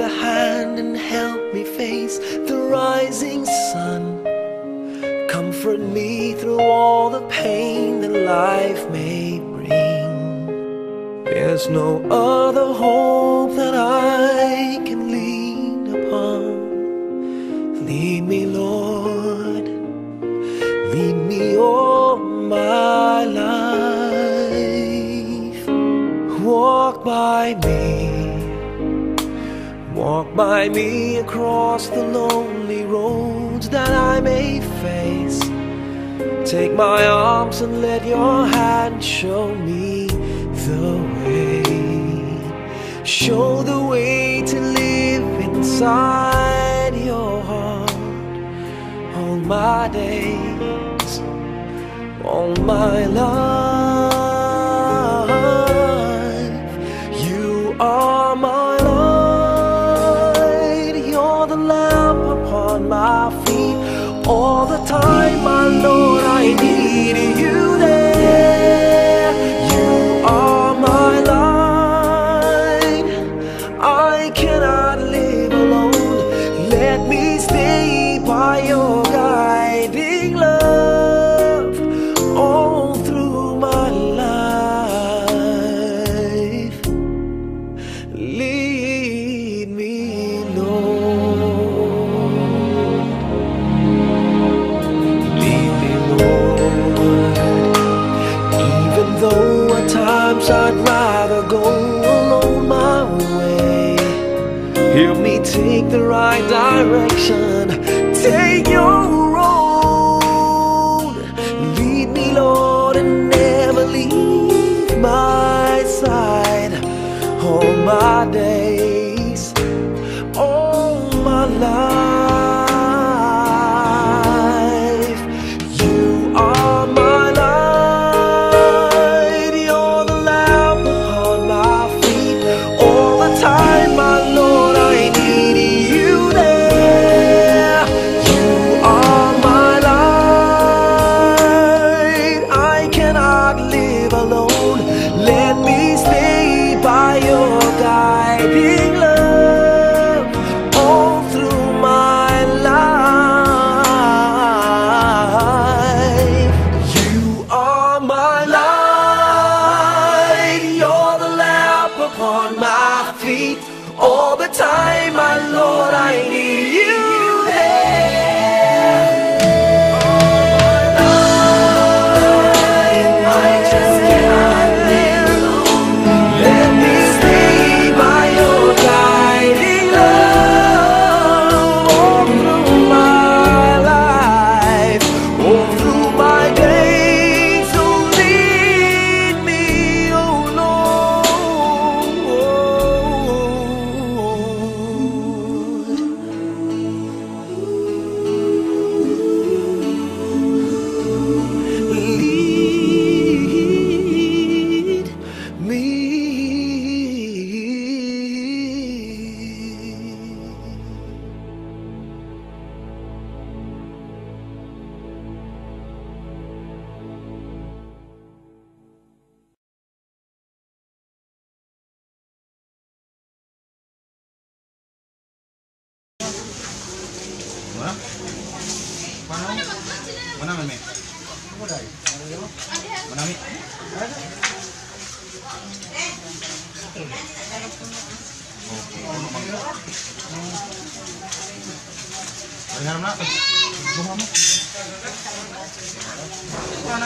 hand and help me face the rising sun. Comfort me through all the pain that life may bring. There's no other hope that I can lean upon. Lead me, Lord, lead me all my life. Walk by me across the lonely roads that I may face. Take my arms and let your hand show me the way. Show the way to live inside your heart all my days, all my life. You are my light, you're the lamp upon my feet. All the time, my Lord, I need you there. You are my light, I cannot live alone. Let me stay by your guiding love all through my life. Lead me, Lord. Lead me, Lord. Even though at times I'd rather go alone my way, help me take the right direction. Take your road. Lead me, Lord, and never leave my side. All my days, all my life. You are my light, you're the lamp upon my feet. All the time, my Lord, I need you there. You are my light, I cannot live alone. Let me stay by your guiding love all through my life. You are my light, you're the lamp upon my feet. All the time, my Lord, I need you there. I just cannot live alone. Let me stay by your guiding love all through my life, all through my days. So lead me, oh Lord. Lead me. Mana mami? Mana mami? Dengar mana? Mana?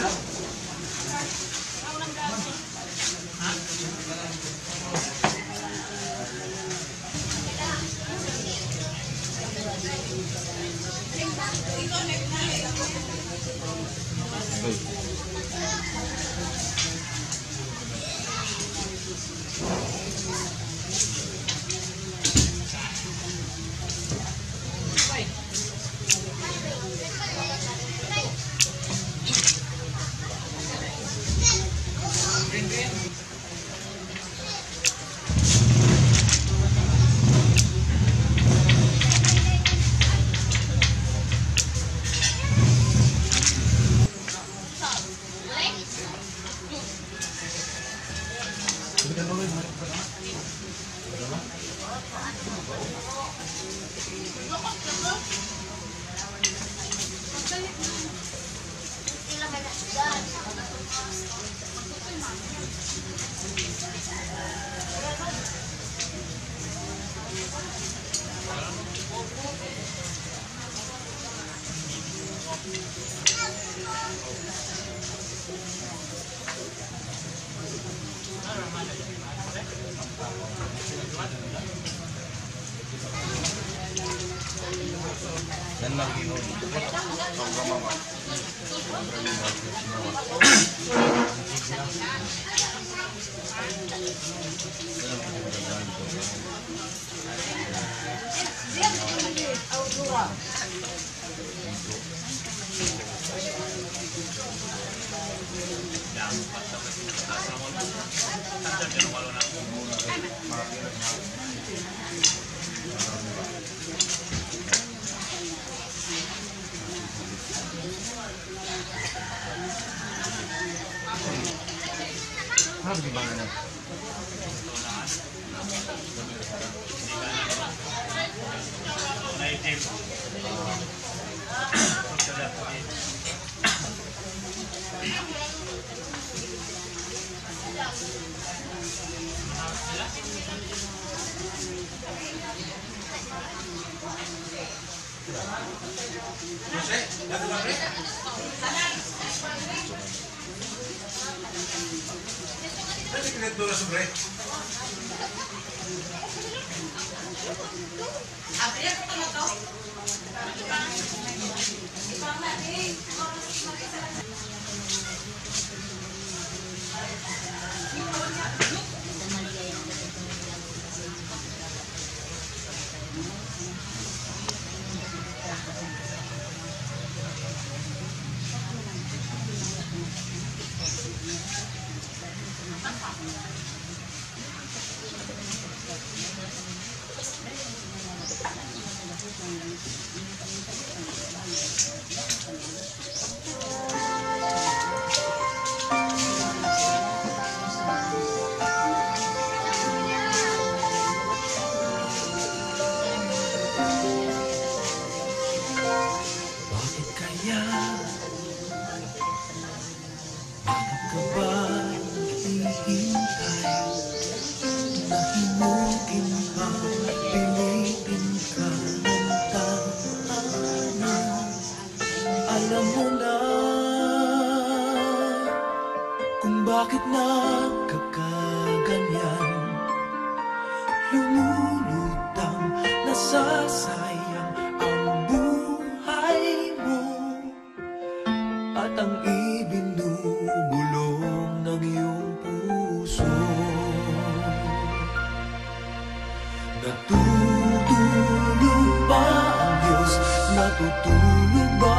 Harus gimana? Bakit kaya? Bakit ka ba hihintay? Nahimukin pa, pilitin ka ng tahanan. Alam mo na kung bakit nagkakaganyan. Lumulutang, nasasayang ang buhay mo at ang ibinubulong ng iyong puso. Natutulog ba ang Diyos? Natutulog ba?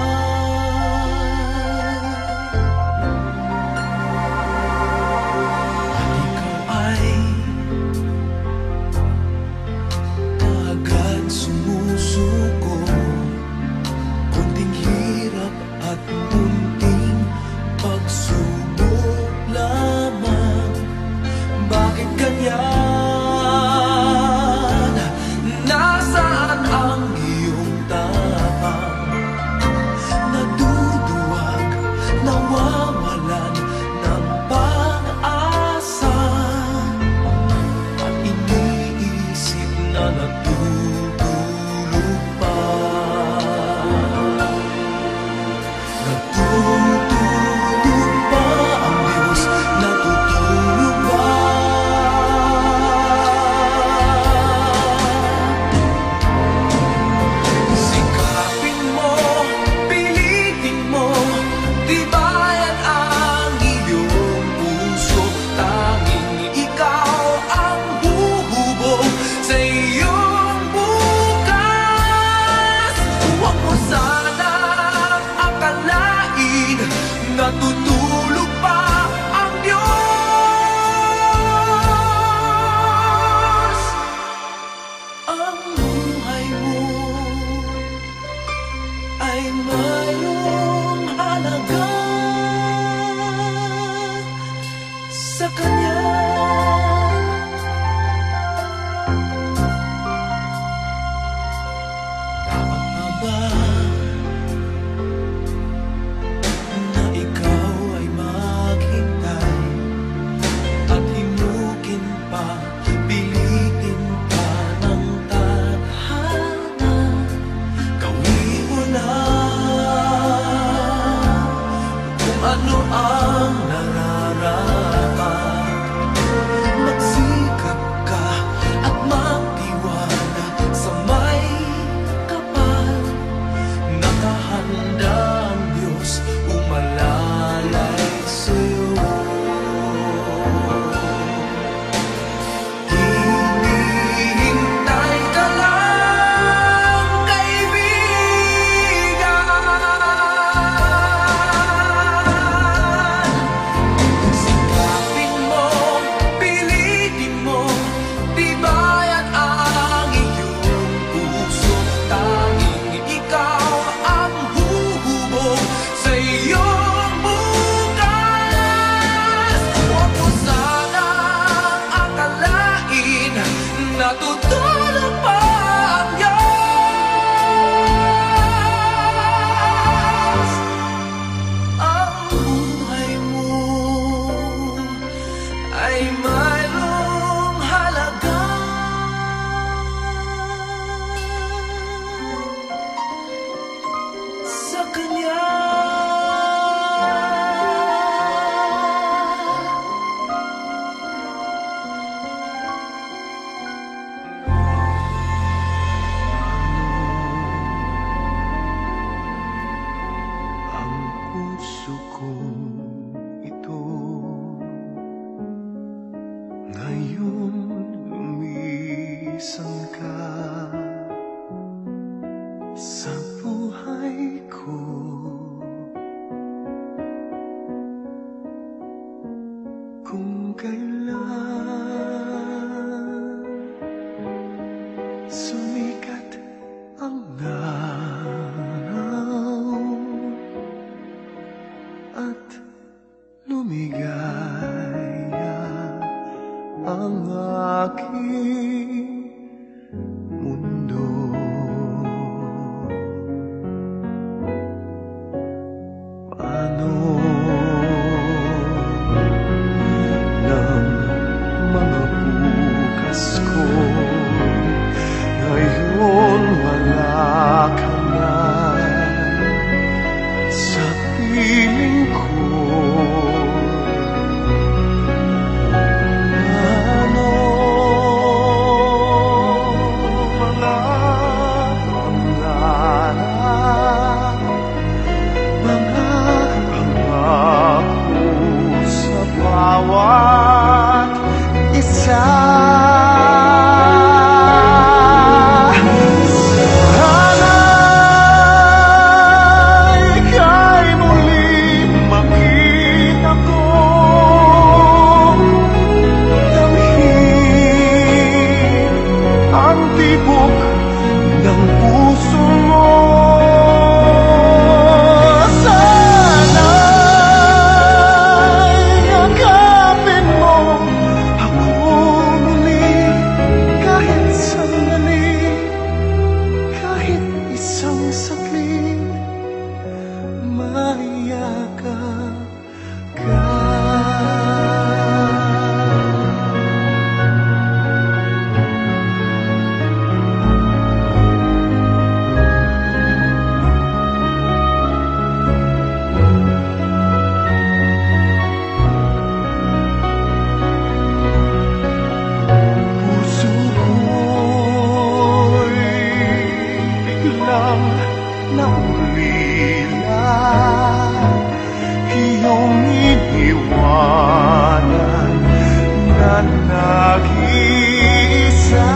At ikaw ay agad sumusuko. Kunting hirap at kunting pagsubok lamang. Bakit ganyan? Nasaan ang iyong tapang? Naduduwag, nawawalan ng pag-asa. At iniisip na natutulog pa. Natutulog ba ang Diyos? Natutulog ba? Sikapin mo, pilitin mo, tibayan ang iyong puso. Tanging ikaw ang buhubog sa iyong bukas. Huwag mo sanang akalain natutulog pa ang Diyos. Ang buhay mo ay mayroong halaga sa Kanya. Dapat na ba na ikaw ay maghintay at himukin pa, pilitin pa ng tadhana? Gawin mo na tibok ng puso mo. Sana'y yakapin mo ako muli, kahit sandali, kahit isang saglit, mayakap ka. Puso ko'y biglang naulila, iyong iniwanan na nag-iisa.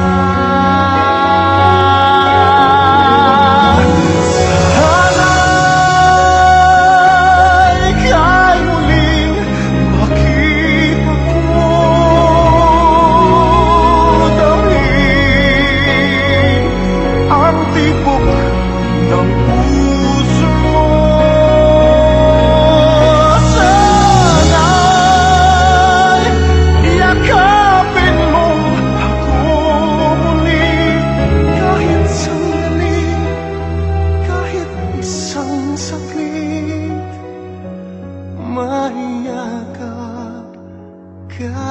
Sana'y ika'y muling makita ko, damhin ang tibok ng puso mo. Sana'y yakapin mo ako muli, kahit sandali, kahit isang saglit, mayakap ka.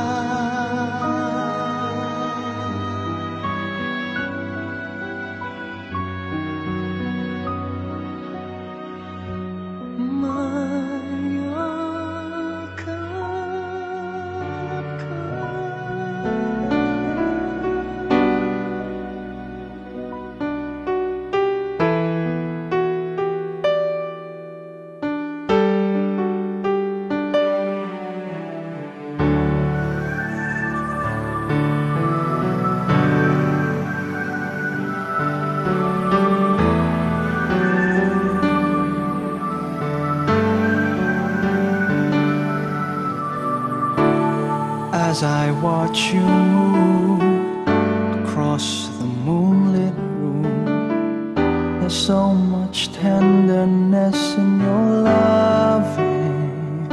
As I watch you move across the moonlit room, there's so much tenderness in your loving.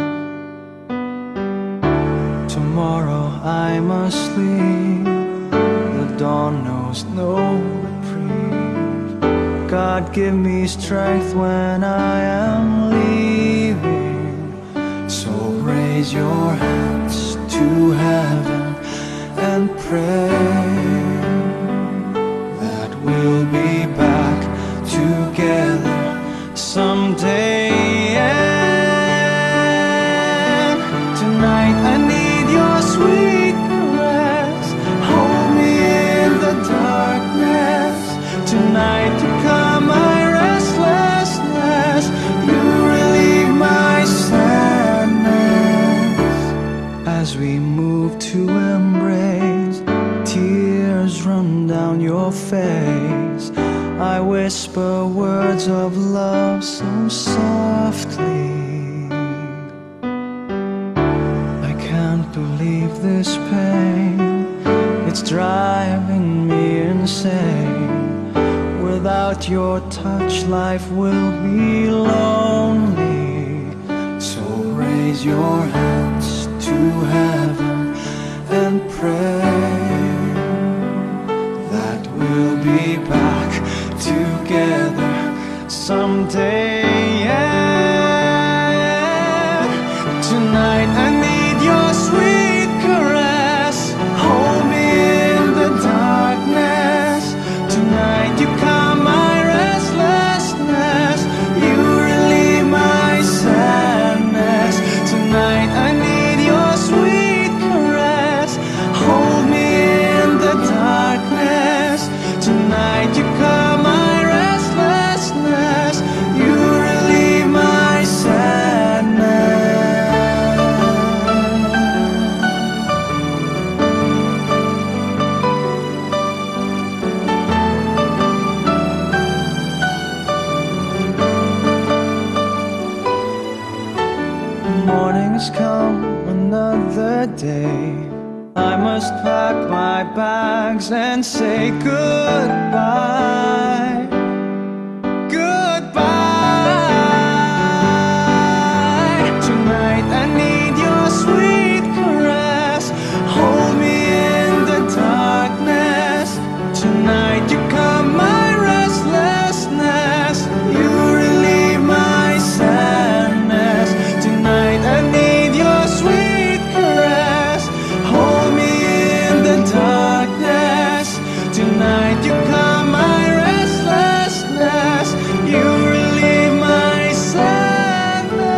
Tomorrow I must leave, the dawn knows no reprieve. God, give me strength when I am leaving. So raise your hands to heaven and pray that we'll be back together someday. And tonight I need your sweet caress, hold me in the darkness. Tonight to calm my restlessness, you relieve my sadness. As we move to embrace, tears run down your face. I whisper words of love so softly. I can't believe this pain, it's driving me insane. Without your touch, life will be lonely. So raise your hands to heaven and pray that we'll be back together someday. Yeah. Tonight I need your sweet caress, hold me in the darkness. Tonight you calm my restlessness, you relieve my sadness. Tonight I need your sweet caress, hold me in the darkness. Tonight you calm my restlessness, you relieve my sadness. Morning's come, another day. I must pack my bags hugs and say goodbye. Goodbye. Tonight I need your sweet caress. Hold me in the darkness. Tonight you calm my restlessness. You relieve my sadness. Tonight I need your sweet caress. Hold me in the darkness. Tonight you calm my restlessness. You relieve my sadness.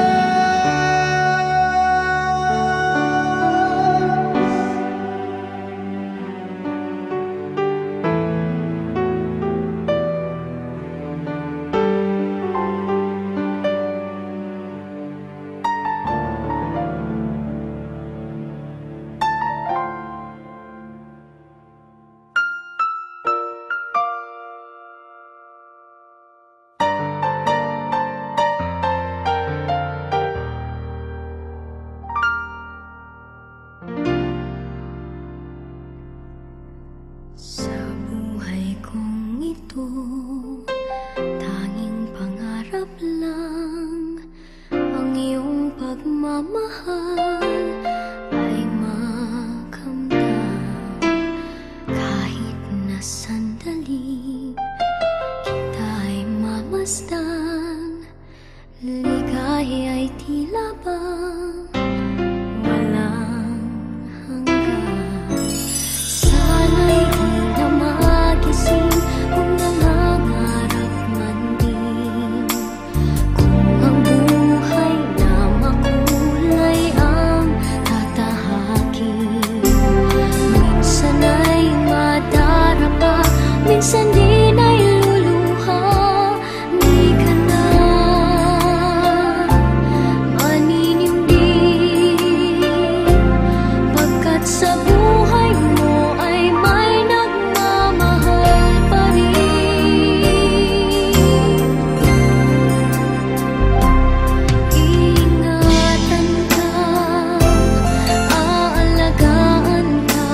Sa buhay kong ito, tanging pangarap lang ang iyong pagmamahal ay makamtan. Kahit na sandali kita ay mamasdan, ligaya ay tila bang walang hanggan. Sana'y di na magising kung nangangarap man din, kung ang buhay na makulay ang tatahakin. Minsan ay madarapa, minsan din ay luluha. Di ka na maninindig, pagkat sa buhay mo ay may nagmamahal pa rin. Ingatan ka, aalagaan ka,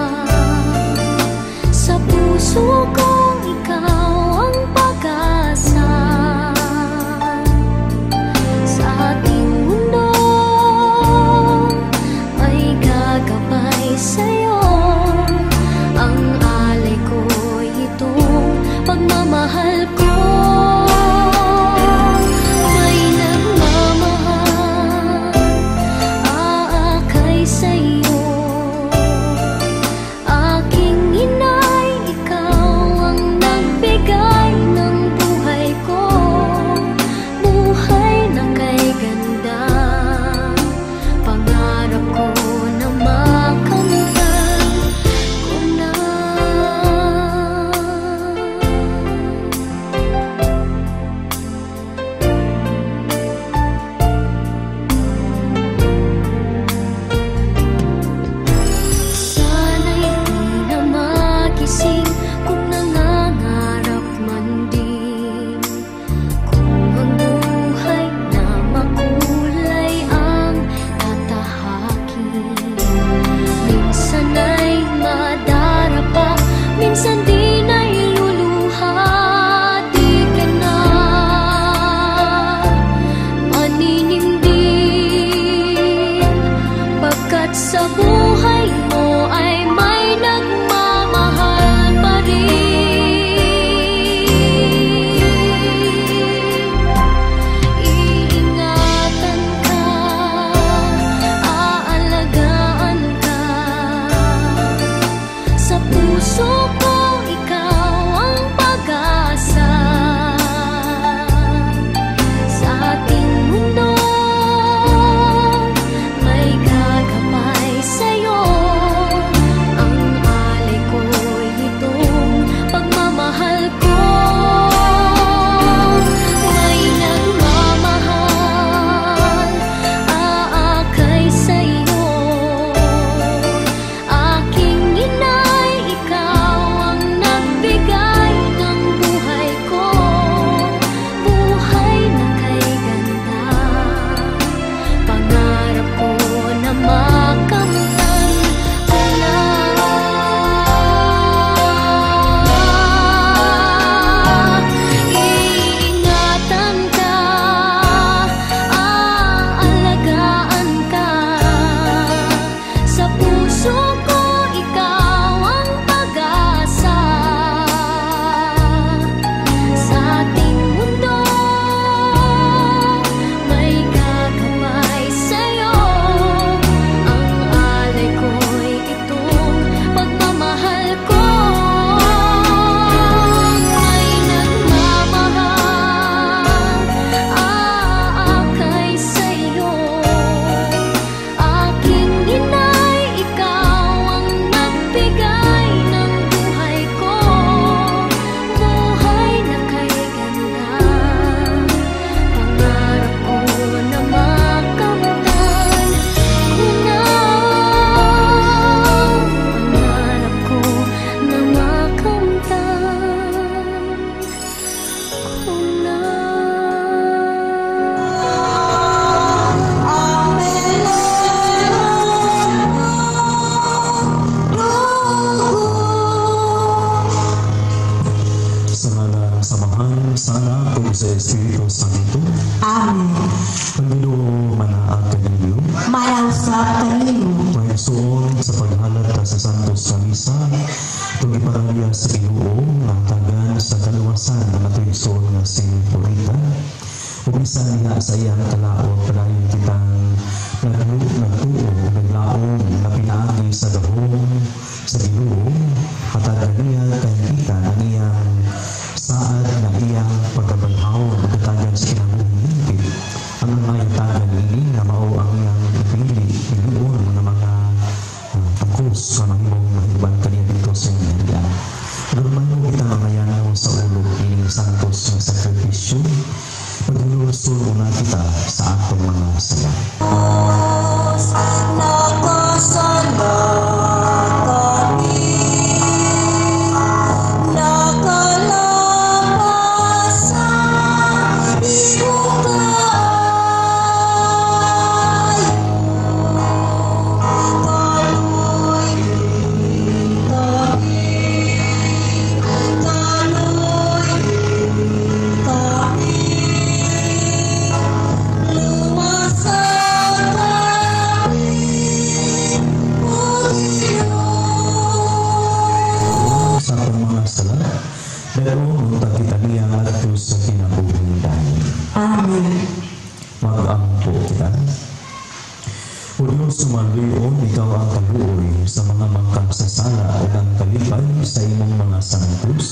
sa puso kong ikaw ang pag-asa. Sa ating mundo ay gagabay sa'yo. Ang alay ko'y itong pagmamahal ko. May nagmamahal, aakay sa'yo. Aking inay, ikaw ang nagbigay ng buhay ko. Buhay na kay ganda, pangarap ko na makamtan ko na. samahan sana kung sa Espiritu Santo. Amen. Ang Ginoo manaag kanimo. Mayausap kanimo. Maysoon sa paghalat sa Santos sa Misa, itong iparalya sa Ginoo nga tagan sa kaluwasan ng matuyson nga si Purita. Umisa niya sa iyang kalaot palayon kitang nagtuo, naglaong, na pinaagi sa dahong sa Ginoo, hatagan niya kahigitan ang iyang saad na iyang pagkabalhaw na katagan sa kinabuhi. Ang mga tagan ini na mao ang iyang piliun ng mga tangkos na mahimong mahiban kaniya dito sa iyang. Normal mo kita mangayanaw sa ulog ining santos ng sakripisyo. Paglulusuro na kita sa atong mga sala. Sumalwion, ikaw ang kaluoy sa mga mangkagsasala o ng kalipay sa imong mga santos.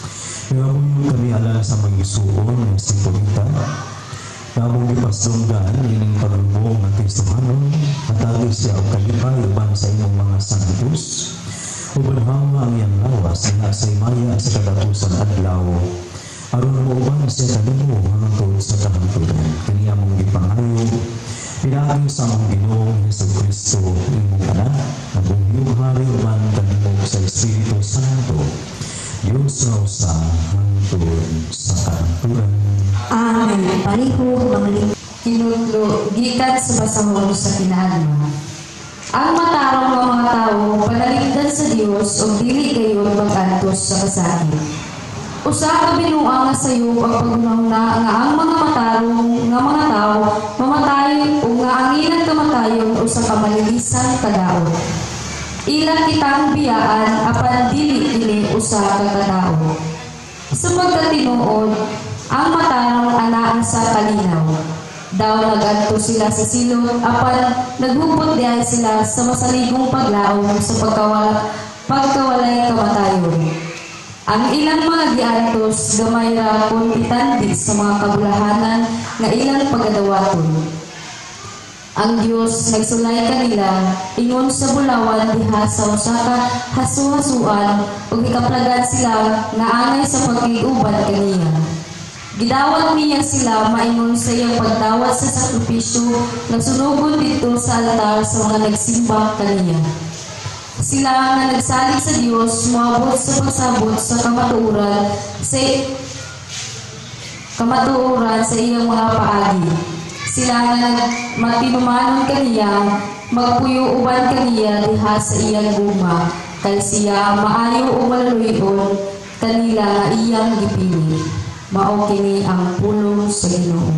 Ngayon kami alam sa magisuon ng Purita. Kamong ipasdunggan ining paglubong ng Kristohanon, matagi siya ang kalipay uban sa imong mga santos. Ubanhawa ang iyang lawas na sa imaya sa kadatusan adlaw. Aron mo uban siya kanimo hangtod sa kahangturan. Kaniya mong ipangayo. Pinaagin sa mga Ginoong Jesucristo, imong anak, na buhyong hari man kanimog sa Espiritu Santo, Diyos na usa, hangtod sa kahangturan. Amen. Pariho, mamaling kinutlo, gikat sa basahon sa kinaalma. Ang matarong mga tao, panaligdan sa Diyos, o dili kayo mag-antos sa kasakit. Usa ka binuang nga sayo ang pagunahuna nga ang mga matarong nga mga tao mamatay o nga ang ilang kamatayon usa ka malilisan kadaot. Ilang kitang biyaan apan dili usa ka kadaot. Sa magkatinuod, ang matarong anaan sa kalinaw. Daw nagadto sila sa silot apan naghupot diay sila sa masaligong paglaom sa pagkawalay kamatayon. Ang ilang mga giantos gamay ra kompetente sa mga kabulahanan nga ilang pagadawaton. Ang Dios nagsulay kanila ingon sa bulawan diha sa usa ka hasu-hasuan ug gikaplagan sila nga angay sa pag-iuban kaniya. Gidawat niya sila maingon sa iyang pagdawat sa sakripisyo nga sunugon dito sa altar sa mga nagsimba kaniya. Sila nga nagsalig sa Dios moabot sa pagsabot sa kamatuoran sa iyang mga paagi. Sila nga matinumanon kaniya magpuyo uban kaniya diha sa iyang guma kay siya maayo o malaluyon kanila nga iyang gipili. Mao kini ang pulong sa Ginoo.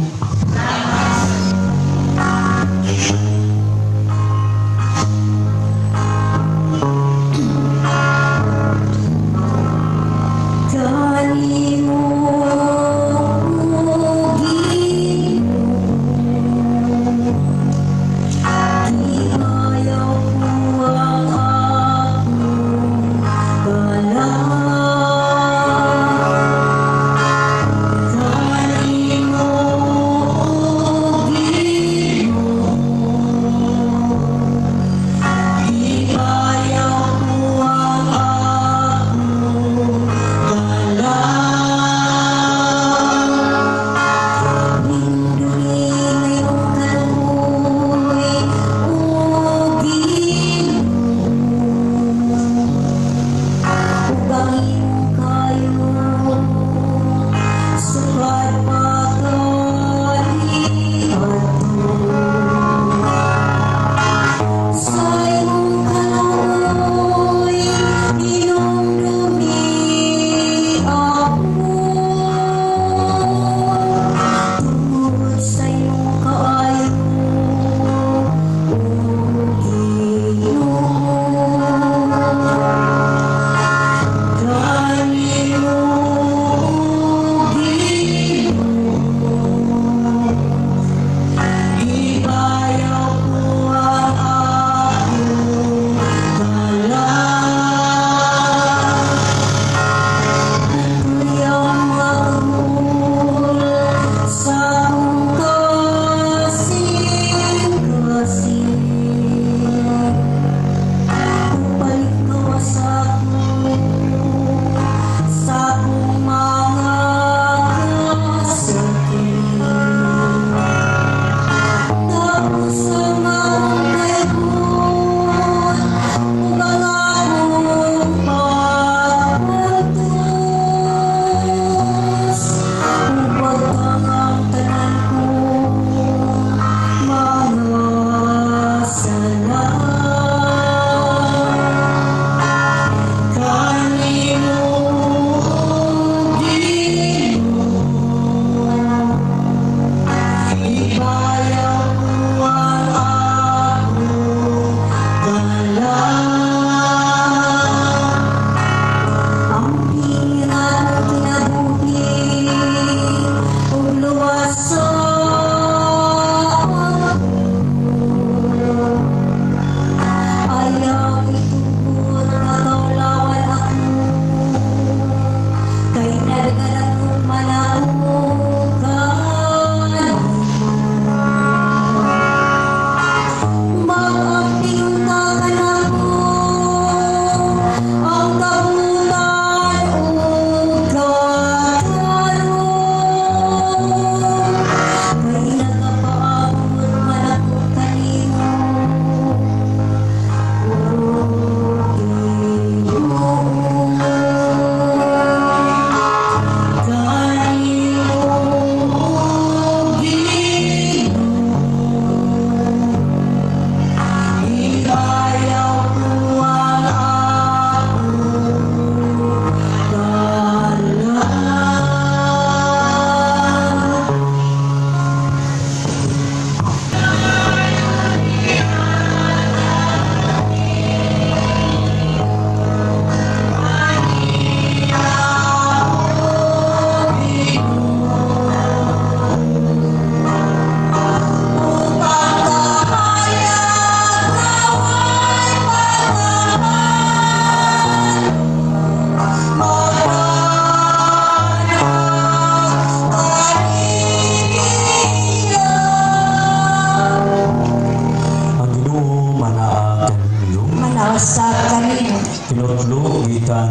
Kanimo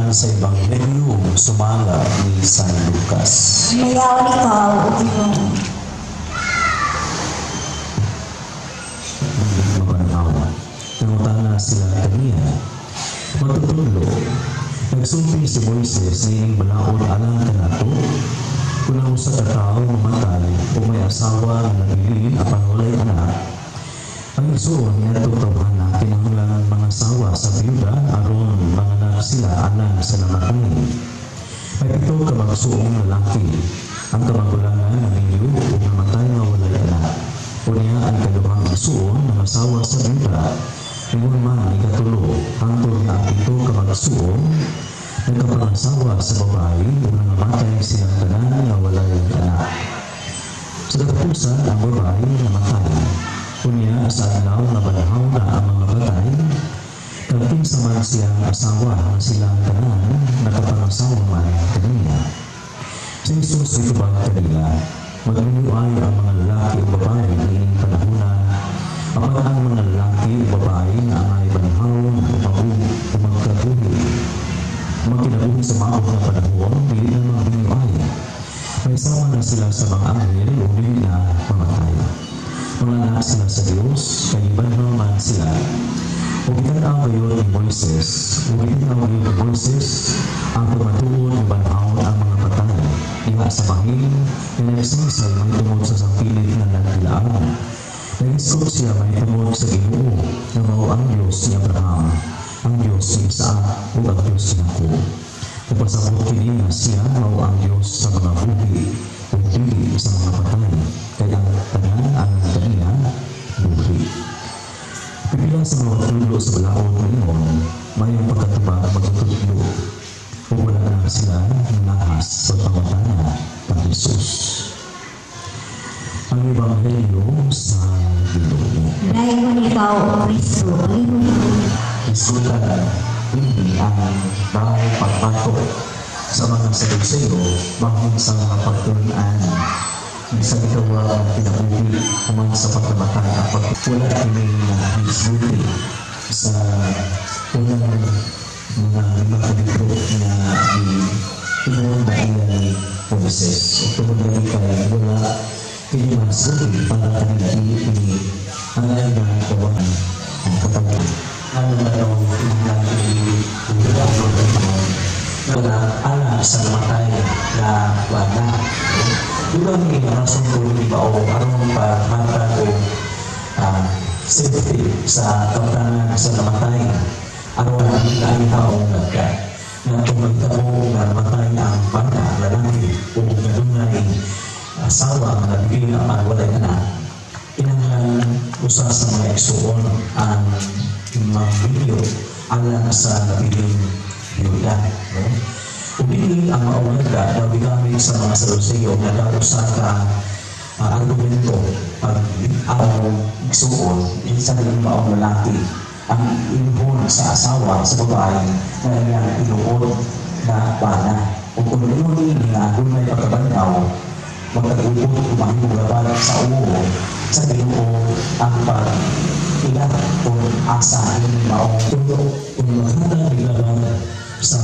Alang sa Ebanghelyo sumala ni San Lucas. Mayaw ikaw, o Ginoo. Hindi mabanaw. Nangutana sila kaniya. Matutulog. Nagsulti si Moises nining balaod alang kanato. Kung ang usa ka tao mamatay o may asawa na nabilin apan walay anak, ang igsoon niya tutawhan na kinahanglan mga asawa sa biyuda aron mga anak sila anak sa namatay. May pito ka magsuong lalaki ang kamagulangan ng inyo o namatay na walay anak. O niya ang kaduhang igsoon ng asawa sa biyuda. Ingon man ikatulo, hangtod na ang pito ka magsuong nagkapangasawa sa babae o nangamatay silang tanan na walay anak. Sa katapusan ang babae namatay. Kunya sa adlaw na banahaw na ang mga batay, kalping sa man siyang asawa ang silang tanan nakapangasawa man kaniya. Si Jesus ay tubag kanila, magliliway ang mga lalaki o babae ng panahunan, apan ang mga lalaki o babae na ay banahaw o magkabuhi. Magkinabuhi sa maog na panahon, hindi na magbiniway. May sama na sila sa mga anghel o hindi na mamatay. Mga anak sila sa Diyos, kaiban naman sila. Huwag itanaw ngayon ni Moises, ang pagmatuon ng banhaon ang mga patay. Iha sa bahing, na nagsimisay may tungod sa sampilit na nagdilaan. Nag-iskot siya may tungod sa Ginoo, na mao ang Diyos ni Abraham, ang Diyos ni Isaac, o ang Diyos ni Jacob. Napasabot kini na siya mao ang Diyos sa mga buhi, o dili sa mga patay, kaya tanan ang kaniya buhi. Pipila sa mga tulo sa balaod ngayon, mayong pagkatubag magtutlo, o wala na sila ng nahas sa pangutana ng Jesus. Ang Ebanghelyo sa Ginoo. Dayon ikaw, o Kristo, Isulat hindi ang bawal pagpato sa mga salusayo mahon sa mga pagtunan. Bisa itawa ang pinabuhi kuman sa pagkamatay ang pagkulat kini na hisbuti sa unang mga lima kalibro na inuwan na iyan ni Moises. O tumulay kay wala pinimasuti para kanila ini ang alam na kawan ang katawan. Ano na daw mga anak sa namatay na wala. Diba may rason ko yung iba o aron paghatag o safety sa kapatanan sa namatay. Aron na ang taong nagka. Na kung magtao na namatay ang bata, lalaki o gadunay asawa na nabigay na walay anak. Inanglan usa sa mga igsoon ang mga video alang sa nabiling yuda. Upili ang maunaga na bigamit sa mga salusayo na daw sa argumento pag ang igsoon sa naging maong lalaki ang inuhon sa asawa sa babae na naging inuhon na bana. O kung inuhon nga doon may pagkabandaw magkagubot kumahing laban sa uwo sa Ginoo ang pag-ilang o asa ng maong tulo kung maghatag bilaban sa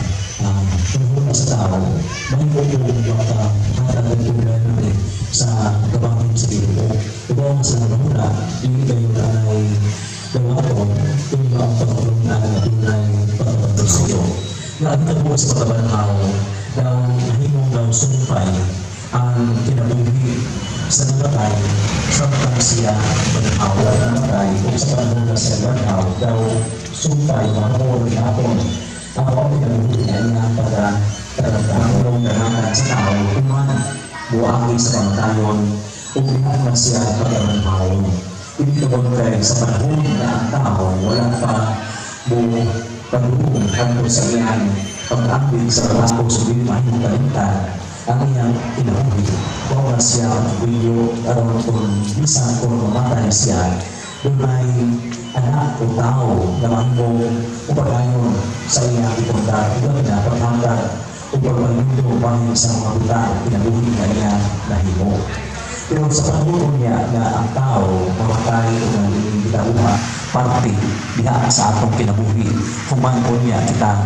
tunghon sa tao may bubong hatag ng tulan natin sa kabangin sa Ginoo. Ibang sa nabahula, hindi kayo ay gawaton kung ang pagkakulang na tunay pagkakulang sa iyo. Nakakita po sa pagkabanhaw daw nahimong daw sumpay ang kinabuhi sa namatay samtang siya pag-awal na namatay kung sa panahon na siya banhaw daw sumpay mahuli hapon ang mga kinabuhi niya pagkakatagong nananan sa tao kung man buwagi sa pangatayon o binahan siya pagkabanhaw. Pinitubag kayo sa panahon na ang tao wala pa buong pagbuhong hanggang sa iyan pag-ambing sa pangako sa binimahing kalintan ang iyang inabuhi. Kung siya ang video aron kung bisa kung mamatay siya doon ay anak o tao na mahimong upagayon sa iyang itundar doon na paghantar o pagpahindo upang sa mga buta inabuhi na niya nahimo. Pero sa panahon niya na ang tao mamatay o naging kitauha parte diha sa atong kinabuhi. Kung man po niya kita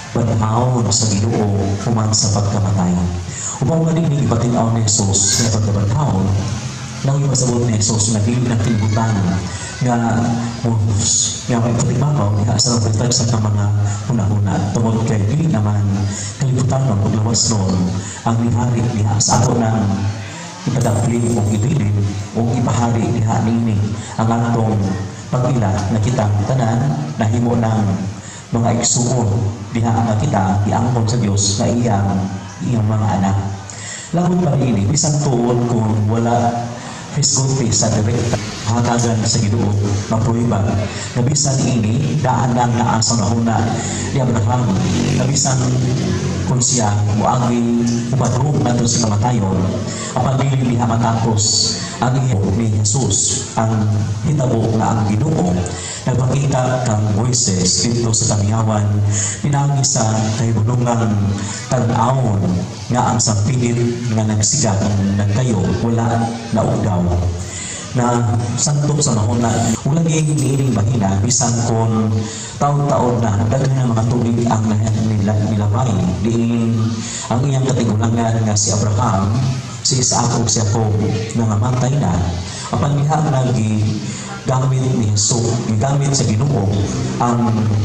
banhaon sa Ginoo human sa pagkamatayan. Upang nga din ipatinaw ni Jesus sa pagkabanhaon, nang ipasabot ni Jesus na dili ng kilibutan nga muhus nga may patimabaw nga sa pagtag sa mga hunahuna tungod kay dili naman kalibutan ng paglawas noon ang nihari niya sa ato ng ipadapli o ibilin o ipahari niya nini ang atong pagila na kitang tanan na himo ng mga igsuon diha nga kita iangkon sa Dios na iyang mga anak. Lagot pa rin bisan tuon kung wala hisgulpi sa direkta hatagan sa Ginoo mapruiba na bisan ini daan lang naa sa nahuna ni Abraham na bisan kung siya muagi upadrong nato sa kamatayon apan dili liha matapos ang iyo ni Jesus ang hitabo nga ang Ginoo nagpakita kang Moises dito sa tamiyawan pinangis sa kahibulungang tan-awon nga ang sampilit nga nagsigat nagkayo wala naudaw na santo sa nahuna ulang iining mahina bisan kung taon-taon na daghan ng mga tubig ang nilabay diin ang iyang katigulangan nga si Abraham si Isaac ug si Jacob nga namatay na apan diha lagi gamit ni Jesus gigamit sa Ginoo ang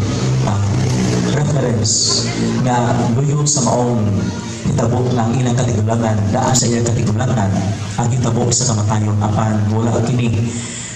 reference nga luyo sa maong hitabo ng ilang katigulangan daan sa ilang katigulangan ang hitabo sa kamatayon apan wala kini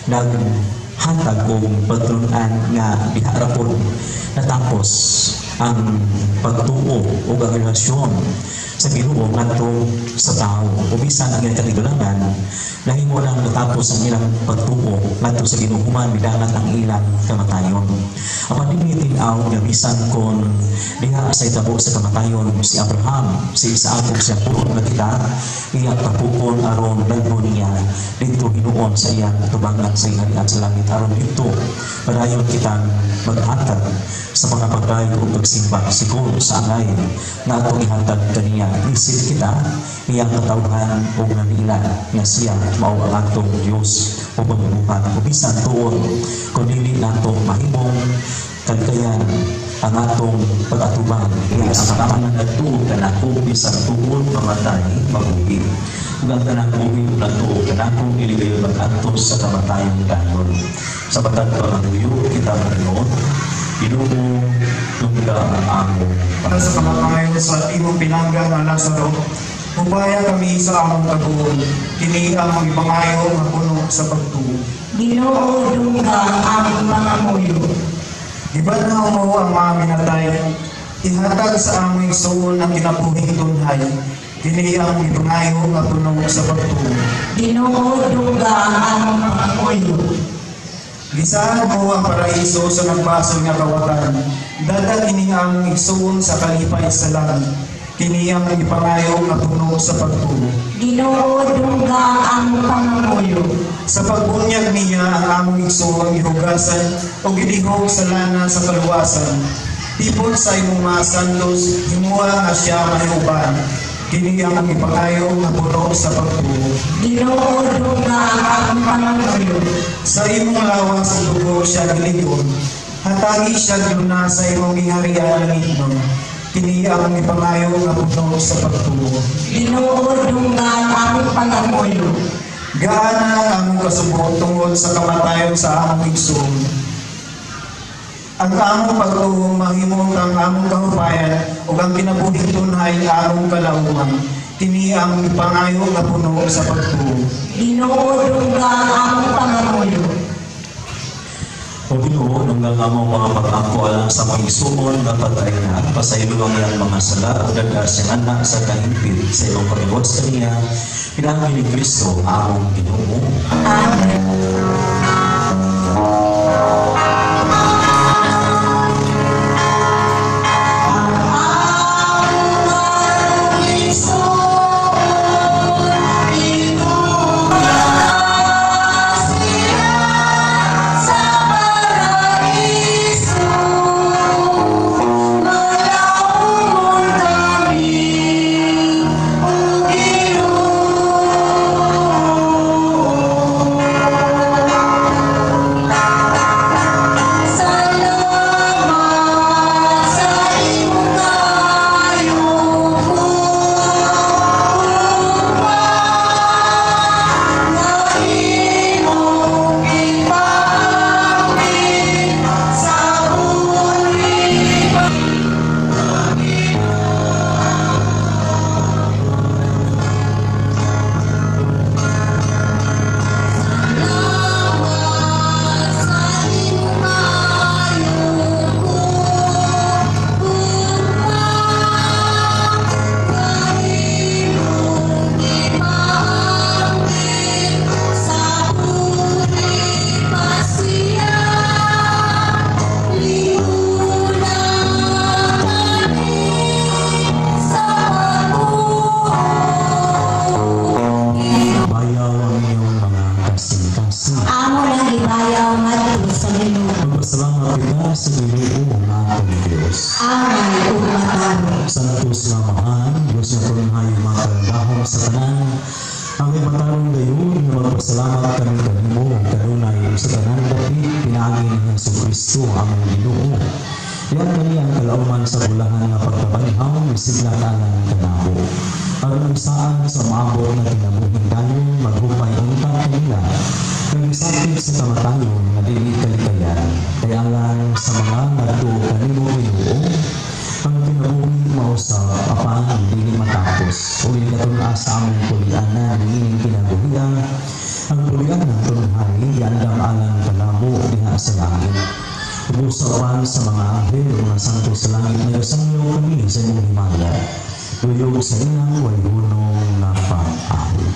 naghatag kong pagtulunan nga diharapon natapos ang pagtuo o ang relasyon sa Ginoo ngadto sa tao o bisan ang ilang katigulangan nahimo lang natapos ang ilang pagtuo ngadto sa Ginoo human midangat ang ilang kamatayon. Apan dinhi tin-aw nga bisan kon diha sa itabo sa kamatayon si Abraham, si Isaac ug si Jacob nga kita iyang tapukon aron dagko niya dito hinuon sa iyang tubangan sa ingalian sa langit aron dito padayon kitang maghatag sa mga pagkain o pagsimba siguro sa angay na atong ihatag kaniya isip kita iyang katawhan o nanilan nga siya mao ang atong Diyos o pagbubuhat o bisan tuon kung dili nato mahimong kagayan ang atong pag-atuban kaya sa katangan nagtuog ka na kung bisan tuon mamatay mabuhi ug ang tanang buhi ug nagtuog ka na kung iligayon mag-antos sa kamatayon dayon sa pagkatao ng tuyo kita manood Ginoo tungga ang among para sa kamatayon sa imong pinangga nga Lazaro upaya kami sa among kabuon kini ang ibangayo nga puno sa pagtuo Ginoo dungga ang among mga muyo. Ibanhaw mo ang mga minatay ihatag sa aming soul ang kinabuhing tunhay kini ang ibangayo nga puno sa pagtuo Ginoo dungga ang among mga muyo. Lisahan mo ang paraiso sa nagbasol nga kawatan. Dadat ini ang igsuon sa kalipay sa langit. Kini ang ipangayo nga puno sa pagtuo. Ginoo dungga ang among pangamuyo. Sa pagbunyag niya ang among igsuon ihugasan o gilihog sa lana sa kaluwasan. Tipon sa imong mga sandos, himuha nga siya mahiuban. Kini ang ipangayo nga puno sa pagtuo. Ginoo dungga ang among pangamuyo. Sa imong lawas sa dugo siya giligon. Hatagi siya luna sa imong giharian ng inom. Kini ang ipangayo nga puno sa pagtuo. Ginoo dungga ang among pangamuyo. Gaana ang among kasubot tungod sa kamatayon sa among igsoon. Ang among pagtuo mahimong kang among kahupayan ug ang kinabuhing tunhay nga among kalauman. Kini ang ipangayo nga puno sa pagtuo. Ginoo dungga ang among pangamuyo. O Ginoo nunggang among mga pag-ako alang sa mga igsuon nga patay na pasaylo ang iyang mga sala o dagas siyang anak sa kahimpit sa iyong pag-iwas kaniya pinangin ni Kristo among Ginoo. Amen. kalangahon sa tanan. Ang ibatarong gayon na magpasalamat kami kanimo kanunay sa tanan dapit pinaagi ni Jesucristo among Ginoo. Yan kani ang kalauman sa bulahan nga pagkabanhaw isiglanan kanamo. Aron saan sa maabot na kinabuhi dayon maghupay unta kanila. Nagisakit sa kamatayon na dili kalikayan. Kaya lang sa mga nagtuo kanimo Ginoo, ang kinabuhi mao sa apan dili matapos. Uli katula sa among pulianan niining kinabuhian. Ang pulian ng tunhay yandang alang kalabo diha sa langit. Ubusawan sa mga anghel o mga santo sa langit na gasangyo kami sa inyong himala. Tuyog sa ilang waybunong na pang-ahit.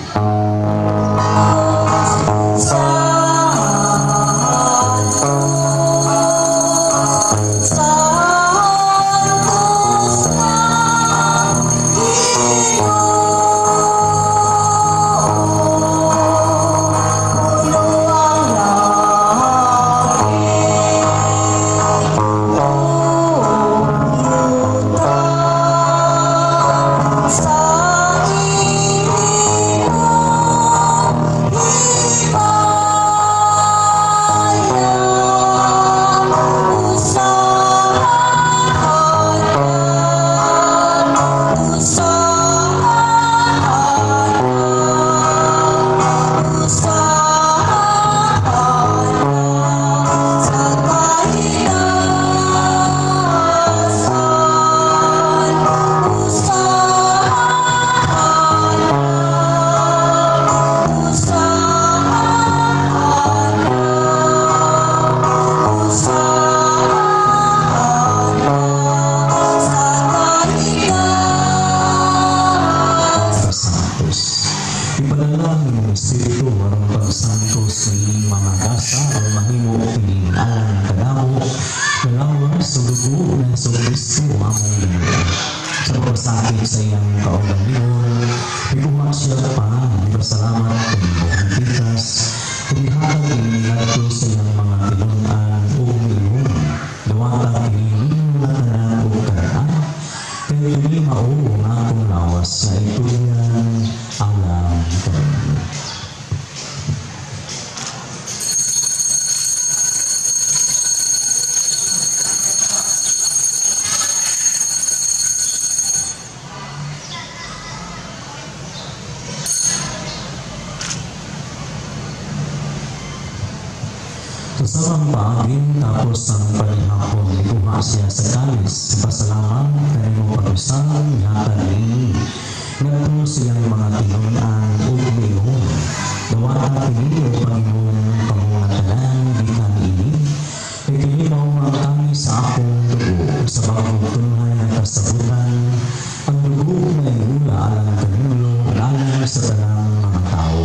Kasabang paaging tapos ang panihapon ikuha siya sa kalis pasalamat kanimo pag-usang yatan ni ngadto siyang mga tinunan ug miingon dawatan kini o Panginoon pamungatanan gikan ini kay kini mao ang tangis sa akong dugo sa bagong tunay nga kasabutan ang dugo na iula alang kanimo alang sa tanang mga tao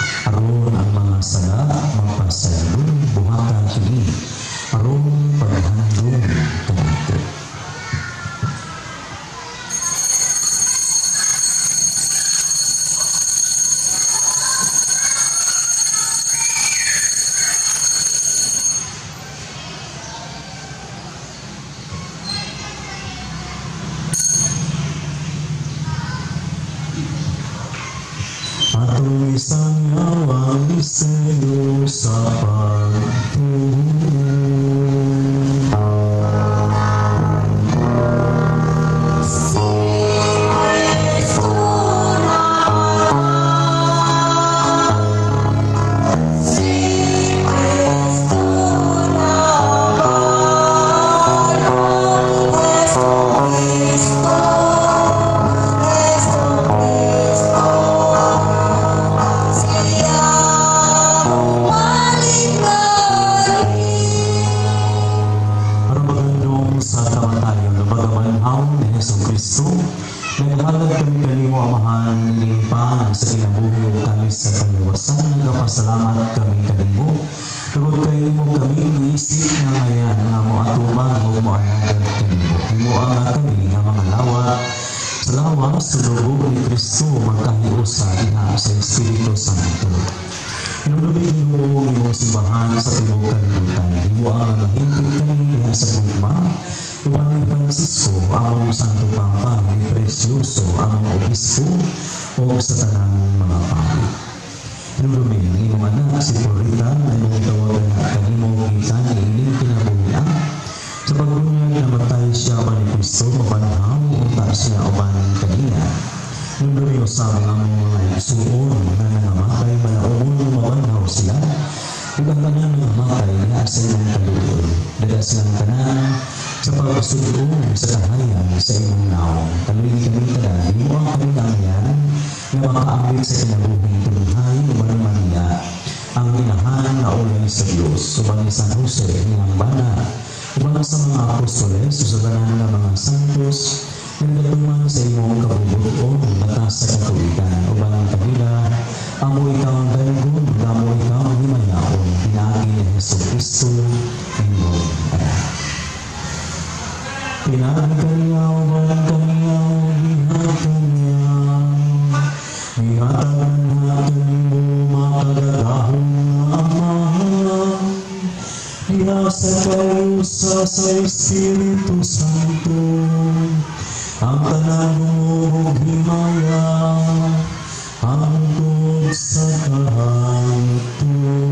aron ang mga sala magpasaylo buhatan kini aron paghandong kanito. Atong isang ngawang sa'yo sa pagtuho. Salamat kami kanimo. Tungod kay mo kami iisip nga ngayon nga mo atuman o mo anagan kanimo. Imo ang kami nga mga lawat. Sa lawat sa dugo ni Kristo magkahiusa diha sa Espiritu Santo. Inulubig mo imong simbahan sa tibok kalibutan. Imo ang nahimpit kami sa bugma. Upang ni Francisco, among Santo Papa, ni Precioso, among Obispo, o sa tanang mga pari. Inulubig imong anak si Florita na imong itawagan kanimo gikan ining kinabuhian. Sa pagbunyag namatay siya pa ni Cristo, mabanhaw, unta siya uban kanina. Inulubig sa among mga igsuon na nangamatay, malaumon mabanhaw sila. Ibang kanang nangamatay na sa imong kaluoy. Dada silang tanan sa pagpasudoon sa kahayan sa imong naong. Kaluoy kami tada, di mo ang kaminangyan na makaambit sa kinabuhing tuluhay o manumaniya ang ginahan na ulay sa Diyos. Subang ni San Jose niyang bana, ubang sa mga apostoles, susuganan ng mga santos, nagdatuman sa imong kabubuton, batas sa katuwigan, ubang ang kabila, amo ikaw ang dalugon, amo ikaw ang himayaon, pinagi ni Heso Kristo, imong anak. Pinagi kanyaw, balang kanyaw, lihat kanyaw, ihatagan natin mo makagagahong amahan, ihasa kayo sa Espiritu Santo, ang tanan mo himaya, hangtod sa kahaturan.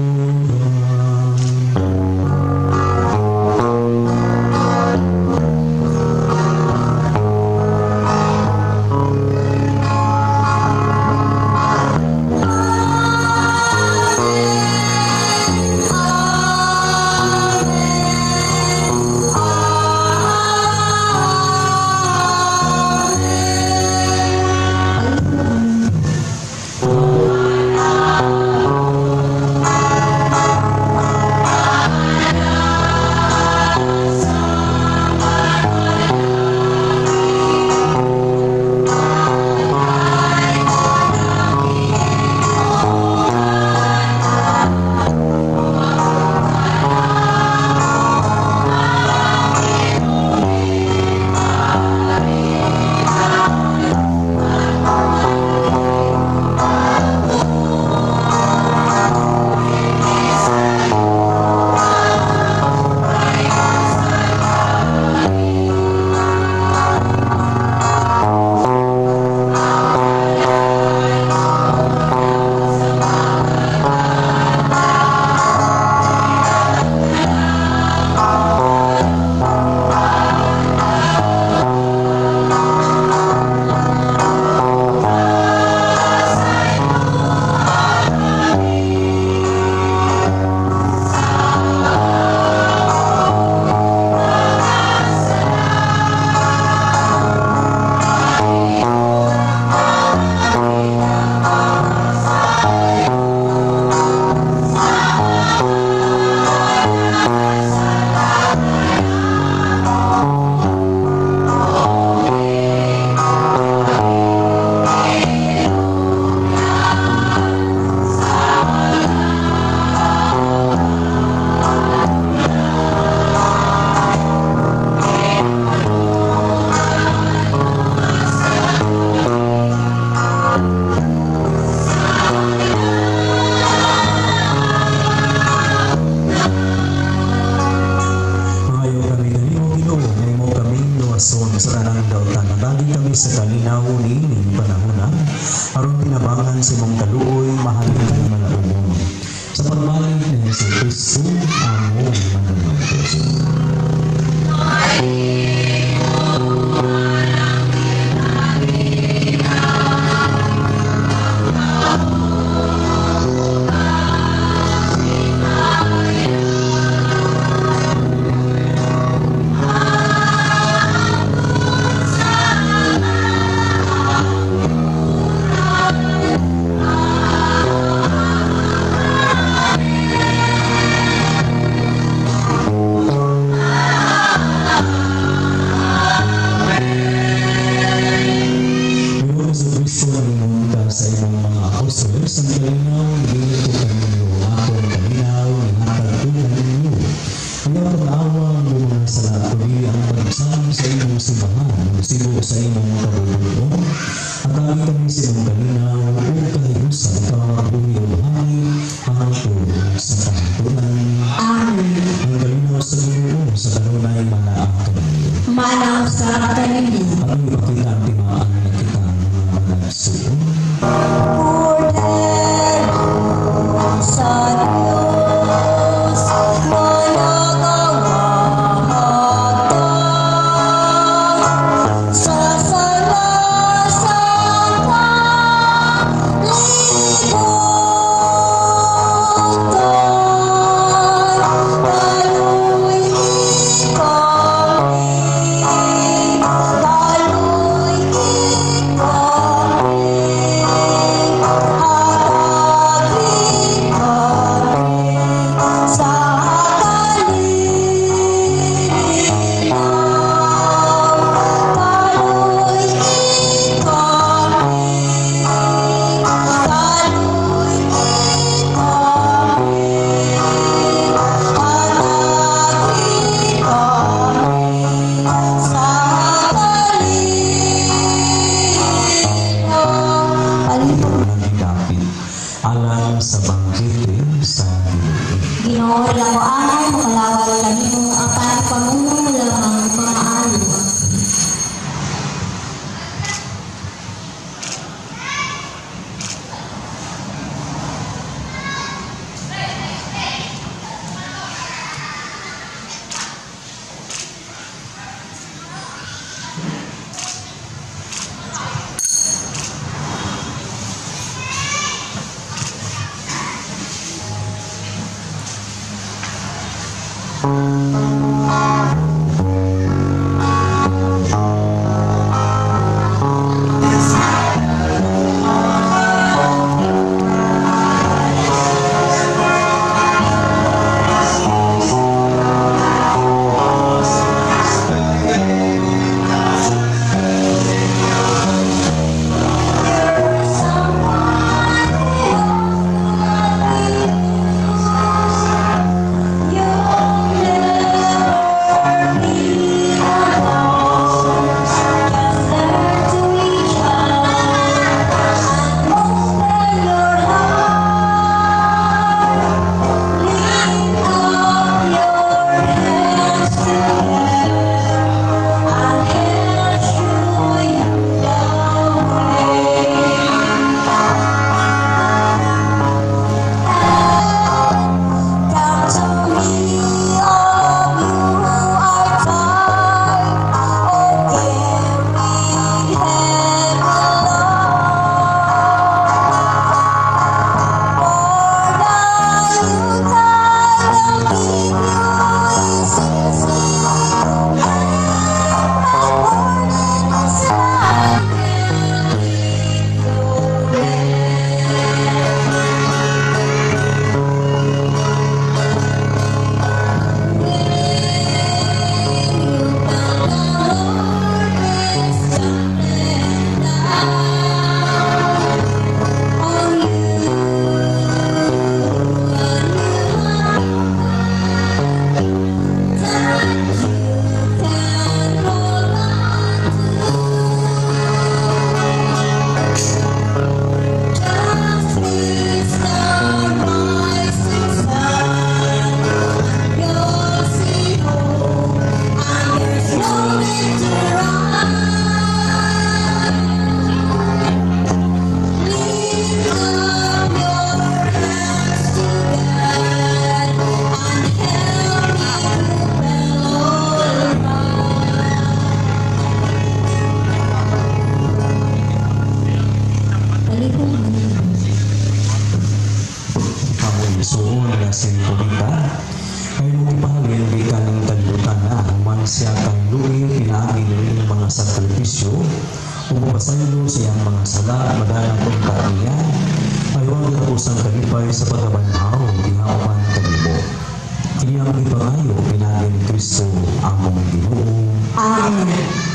sa kalinaw niining panahon aron tinabangan sa imong kaluoy mahalin kang malaumon sa pagbalik ni Hesus Kristo among manunod. Ang Upapasaylo siyang mga sala, madalang kong kaniya, ay huwag tapos ang kalipay sa pagkabanhaw, ihauman kanibo. Iyang ipangayo, pinagin ni Kristo, among Ginoo. Amen.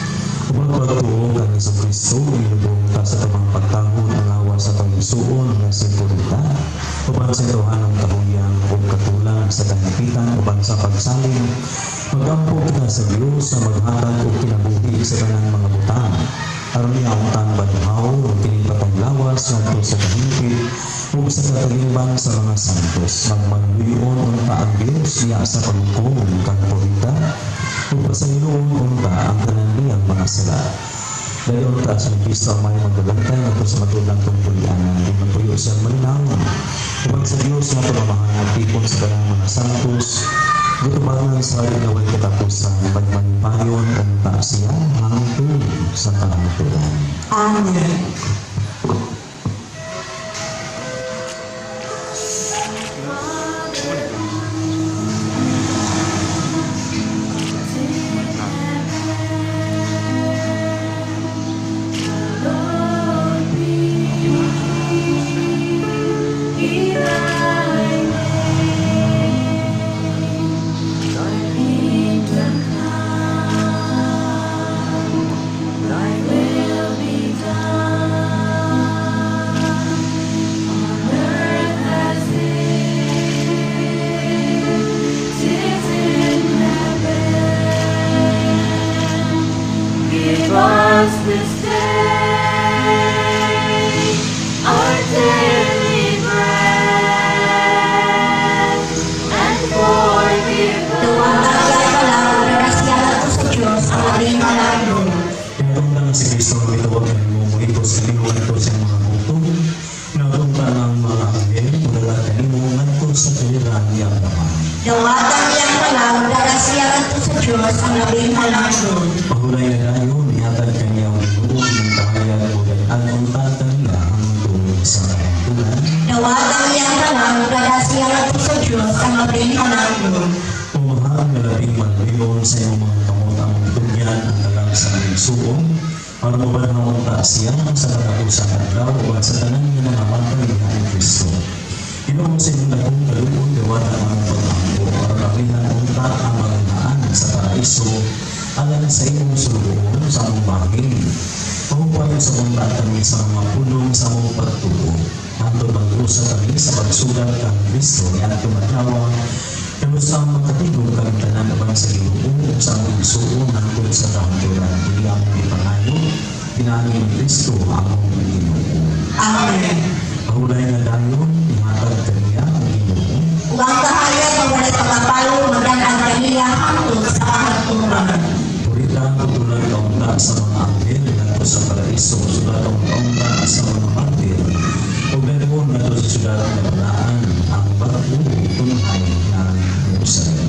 Upapagtuo kang Isang Kristo, ilubong ta sa tamang pagtahod ng awa sa pagsuon ng singkulita, uban sa itohan ng kahuyang kung katulang sa kahipitan, uban sa pagsaling, mag-ampo kita sa Diyos sa maghatag o kinabuhi sa kanang mga butang. Aron niya ang tanbanhaw, pinipatang lawas, nagto sa kahingpit, o sa katalimbang sa mga santos. Magmanluyon unta ang Diyos niya sa pagkong kang purita, o sa inuon unta ang kanang niyang mga sala. Dayon taas ng Kristo ang may magbabantay at sa matulang tungkulianan di magpuyo siyang malinawon. Upang sa Diyos na pamamahan at tipon sa kanang mga santos, gutubangan sa inaway katapusan, pagmanipayon ang taasiya hangtod sa kalanturan. Amen. Dawatan yang malam darasiakan tu sejauh sang labing halangdon. Pahulay na dayon, ihatag kanyang inuog ng kahayag o ganaan tatan na hangtong sa kalanturan. Dawatan yang malam darasiakan tu sejauh sang labing halangdon. Pumahal na labing malibon sa iyong mga kamot-among tunyan ang dalang sa aming suong, para mabalangawang taasya sa katapusan adlaw at sa tanan ng mga matay ng Kristo. Ginoo sa inyong dagong kaluon gawa ng among pag-ampo para kamihan unta ang maganaan sa paraiso alang sa inyong suluon sa among bagay. Pahupayo sa mong kami sa mga pulong sa mong pagtuo. Anto magrusa kami sa pagsugal kang Kristo ni anak tumadyawa kamus ang makatigong kami tanan naman sa Ginoo sa among suon hangtod sa kahangturan. Hindi among ipangayo, pinangin ng Kristo among Ginoo. Amen. Pahulay na dayon, ihatag kaniya ang Ginoo. Uang kahayag mawalay pagkapalo magandang kaniya hangtod sa kahangturan. Puritan tutulad kaunta sa mga anghel ngadto sa paraiso, sulat ang kaunta sa mga martir. Pagdayon ngadto sa sulat na balaan ang bago tunay ng Jerusalem.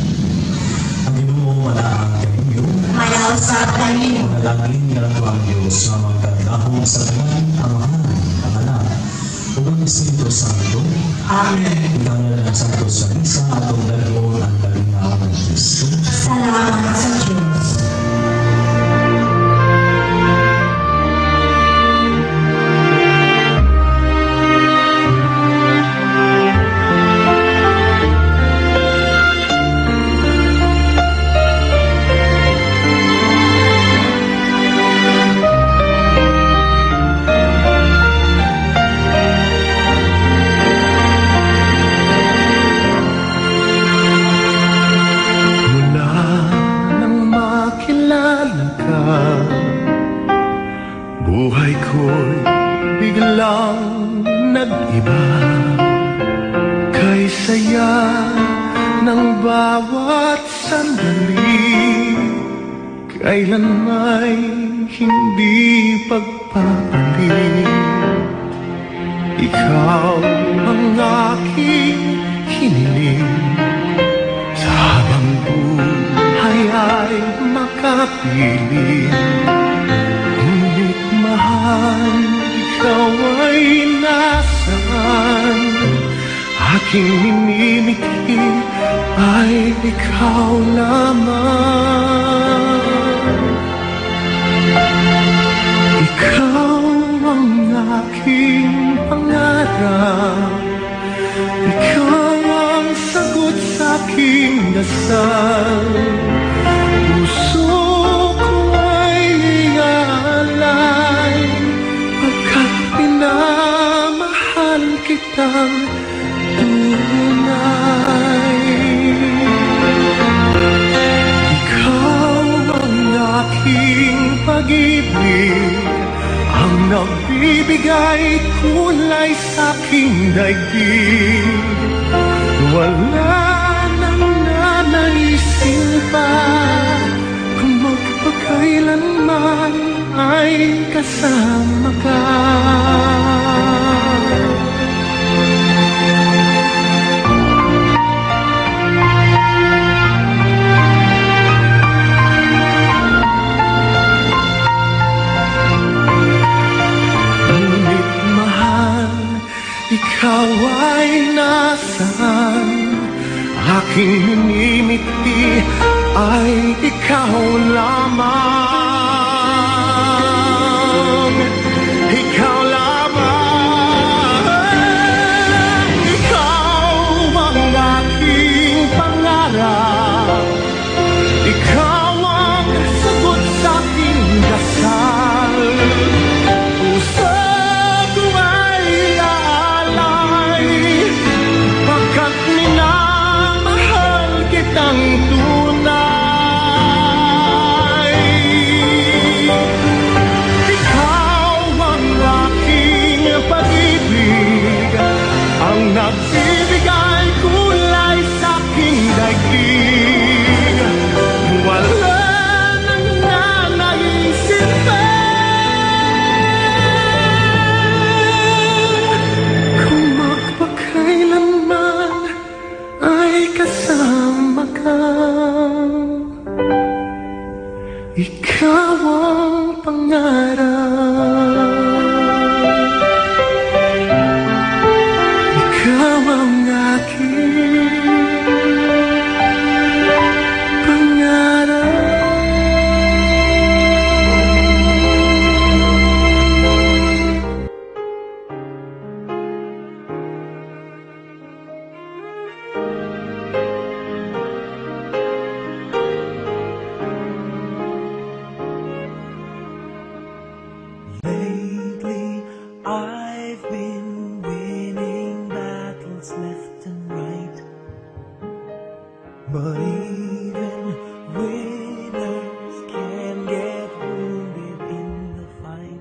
Ang Ginoo manaang kaninyo, Mayausap kaninyo. manalangin nga ang Diyos na magkagahon sa tanan Amahan, ang Anak, ug ang Espiritu Santo. Amen. Ikaw na lang santo sa misa at ang dagon ang kalingaw ng Kristo. Salamat sa Diyos. Buhay ko'y biglang nag-iba, kay saya ng bawat sandali, kailan may hindi pagpapalit. Ikaw ang aking hiniling, sa habang buhay ay makapiling. Mahal, ikaw ay nasaan? Aking minimiti ay ikaw lamang. Ikaw ang aking pangarap, ikaw ang sagot sa aking dasal. Puso ko ay iaalay, pagkat pinamahal kitang tunay. Ikaw ang aking pag-ibig, ang nagbibigay kulay sa aking daigdig. Wala nang nanaisin pa kung magpakailanman ay kasama ka. Ngunit mahal, ikaw ay nasaan? Aking minimiti ay ikaw lamang. Ikaw lamang. Ikaw ang aking pangarap. Ikaw ang sagot sa aking dasal. Puso ko ay aalay, pagkat minamahal kitang tunay. Ikaw ang aking pag-ibig, ang nagbibigay kulay sa aking daigdig. Wala nang nanaisip pa kung magpakailanman ay kasama ka. Ikaw ang pangarap. Ikaw ang aking pangarap. Lately, I've been winning battles left and right. But even winners can get wounded in the fight.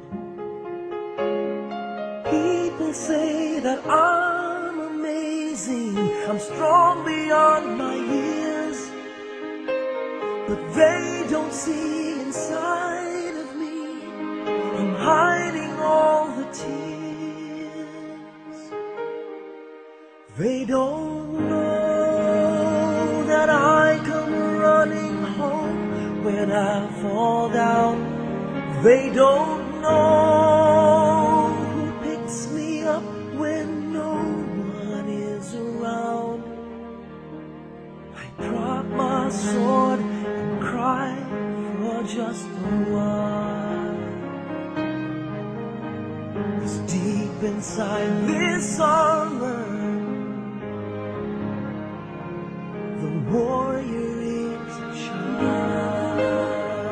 People say that I'm amazing, I'm strong beyond my years. But they don't see inside of me, I'm hiding all the tears. They don't know that I come running home when I fall down. They don't know who picks me up when no one is around. I drop my sword and cry for just a while. 'Cause deep inside this armor, the warrior is a child.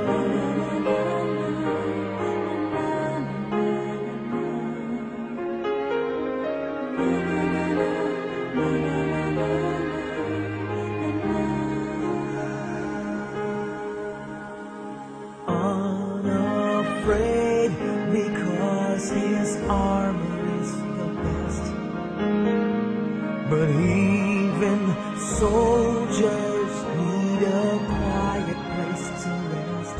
Unafraid because his armor is the best. But even soldiers need a quiet place to rest.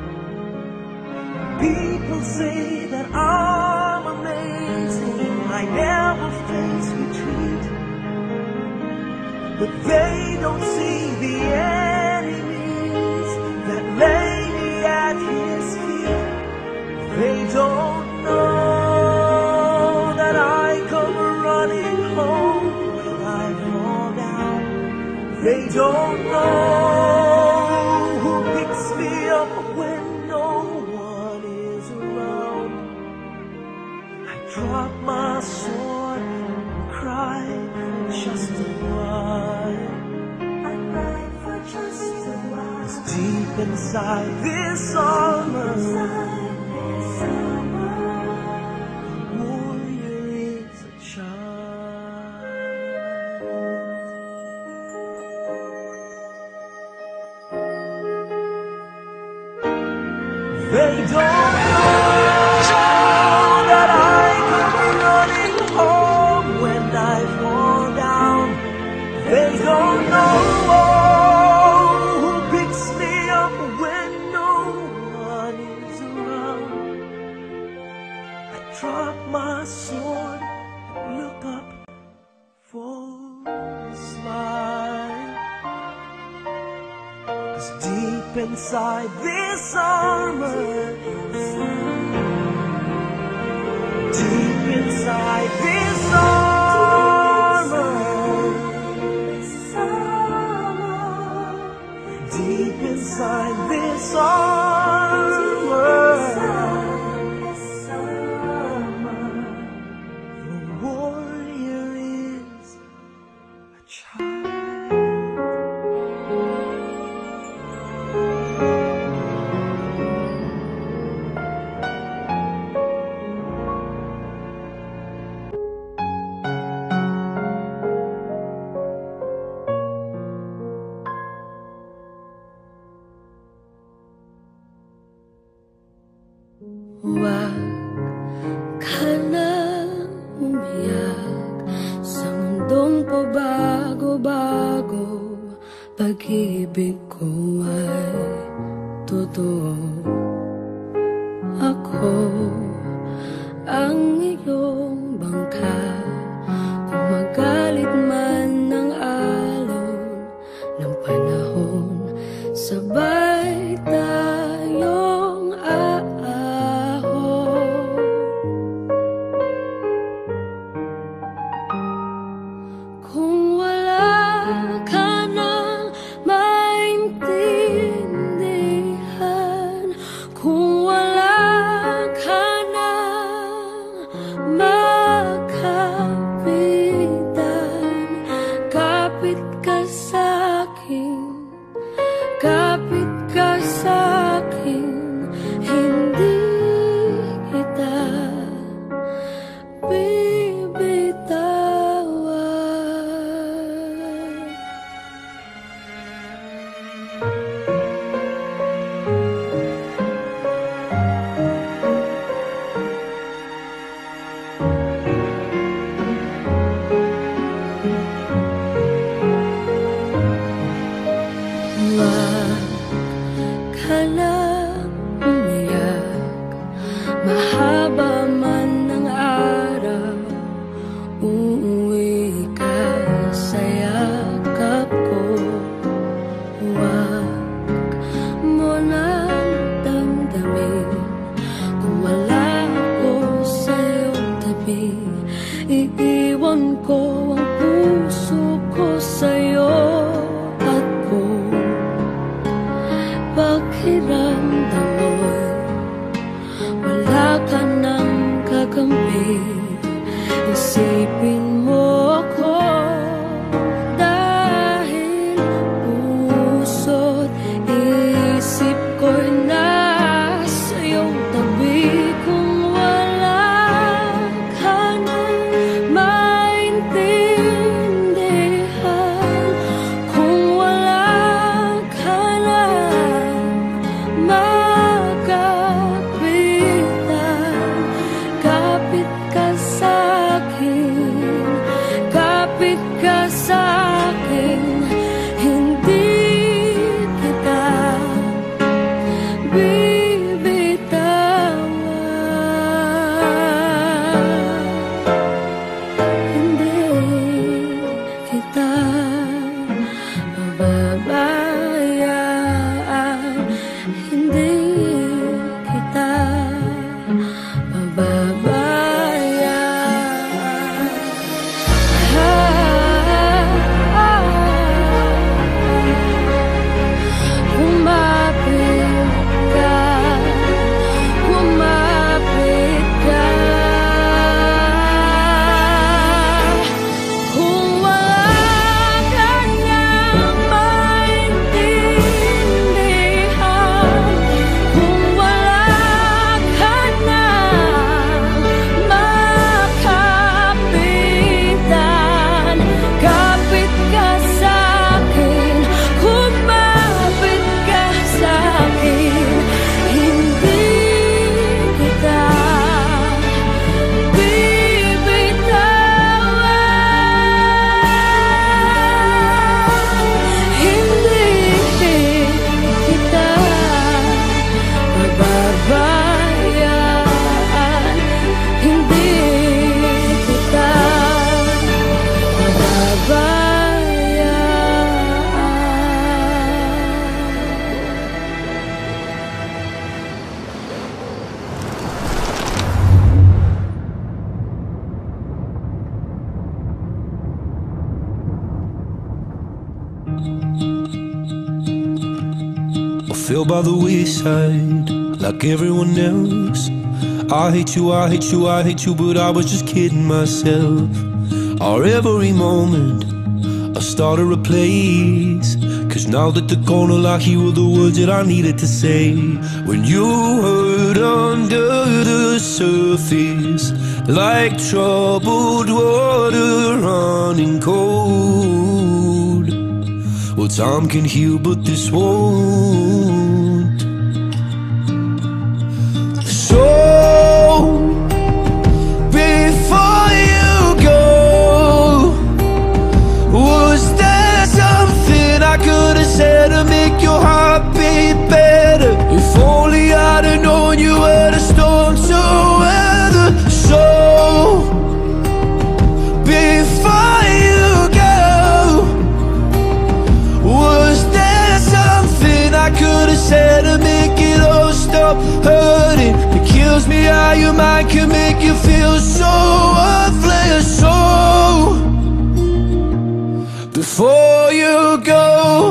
People say that I'm amazing, I never face retreat. But they don't see the enemies that lay me at his feet. They don't know that I come running home when I fall down. They don't know who picks me up when no one is around. I drop my sword and cry just a while. I cry for just a while. 'Cause deep inside this armor, the warrior is a child. They don't know that I come running home when I fall down. They don't know who picks me up when no one is around. inside this armor, deep inside this armor, deep inside this armor, the warrior is a child. Huwag ka na umiyak sa mundong pabago-bago. Pag-ibig ko ay totoo. Ako ang iyong bangka. Kung magalit man ng alon ng panahon, sabay tayong kung wala ka nang maintindihan, kung wala ka nang makapitan, kapit ka sa'kin, kapit ka sa'kin, hindi kita huwag ka na umiyak, mahaba man ng araw, uuwi ka sa yakap ko. Huwag mo nang damdamin kung wala ako sa iyong tabi. Iiwan ko ang puso ko sa'yo at kung pakiramdam mo'y wala ka nang kakampi, isipin mo ako dahil puso't isip ko'y nasa iyong tabi. Kung wala ka nang maintindihan, kung wala ka nang makapitan, kapit ka sa'kin, fell by the wayside like everyone else. I hate you, I hate you, I hate you, but I was just kidding myself. Our every moment I started a place, 'cause now that they're gone, all I hear were the words that I needed to say. When you hurt under the surface, like troubled water running cold. Well, time can heal, but this won't. So before you go, was there something I could have said to make your heart beat better? If only I'd have known you were the storm to weather. So before you go, was there something I could have said to make it all stop hurting? It kills me how your mind can make you feel so worthless. So before you go,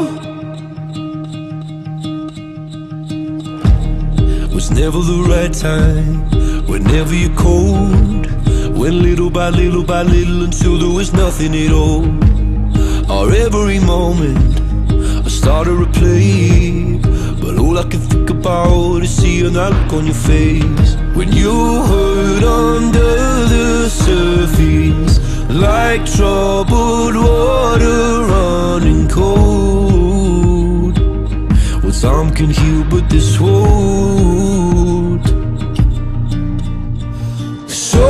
was never the right time, whenever you're cold. Went little by little by little until there was nothing at all. Our every moment I started to play, but all I can think about is seeing that look on your face. When you hurt under the surface, like troubled water running cold. Well, time can heal, but this won't. So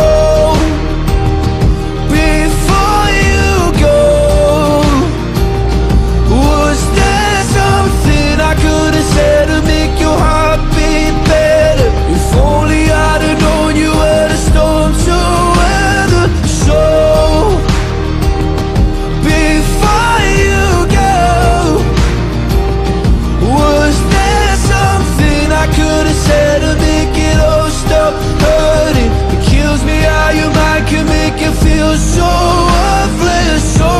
before you go, was there something I could have said to make your heart beat better? If only I'd have known you were the storm to weather. So before you go, was there something I could have said to make it all stop hurting? It kills me how your mind can make you feel so worthless. So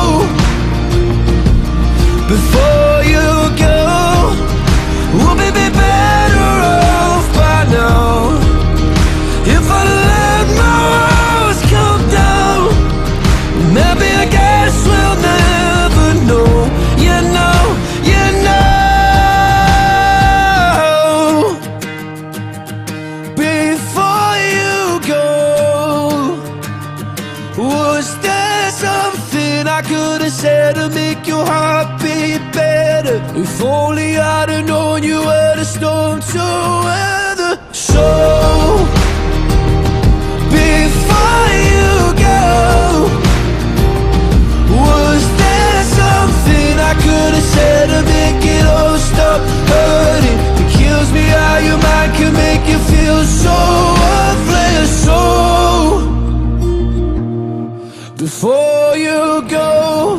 before you go, we'll be better off by now. If I let my walls come down, maybe I guess we'll never know. You know, you know. Before you go, was there something I could have said to make your heart beat better? If only I'd have known you were the storm to weather. So before you go, was there something I could have said to make it all stop hurting? It kills me how your mind can make you feel so worthless. So before you go,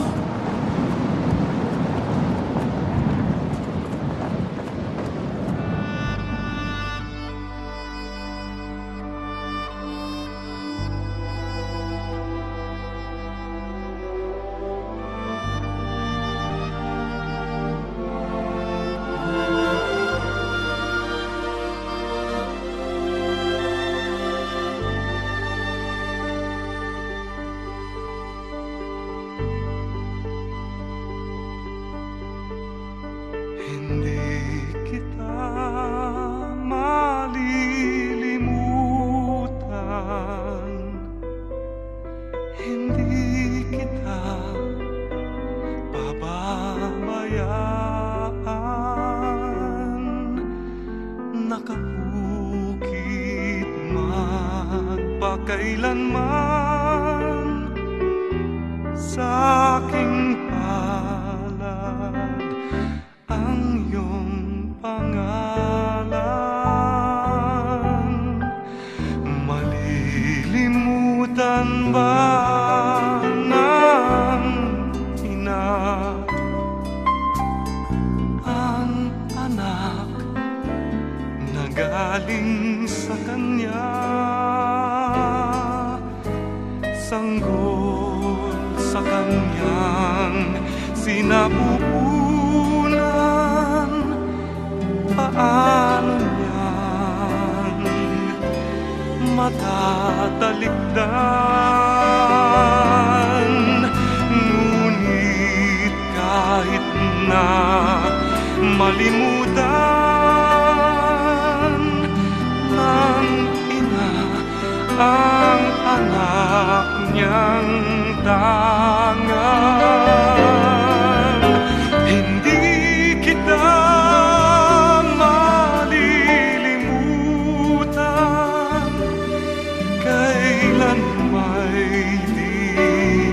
hindi kita malilimutan, hindi kita pababayaan. Nakahukit magpakailanman sa aking palad ang iyong pangalan. Malilimutan ba ng ina ang anak na galing sa kanya? Sanggol sa kanyang sinapupunan anumang matatalikdan. Ngunit kahit na malimutan ng ina ang anak niyang tangan, hindi kita malilimutan, kailan may di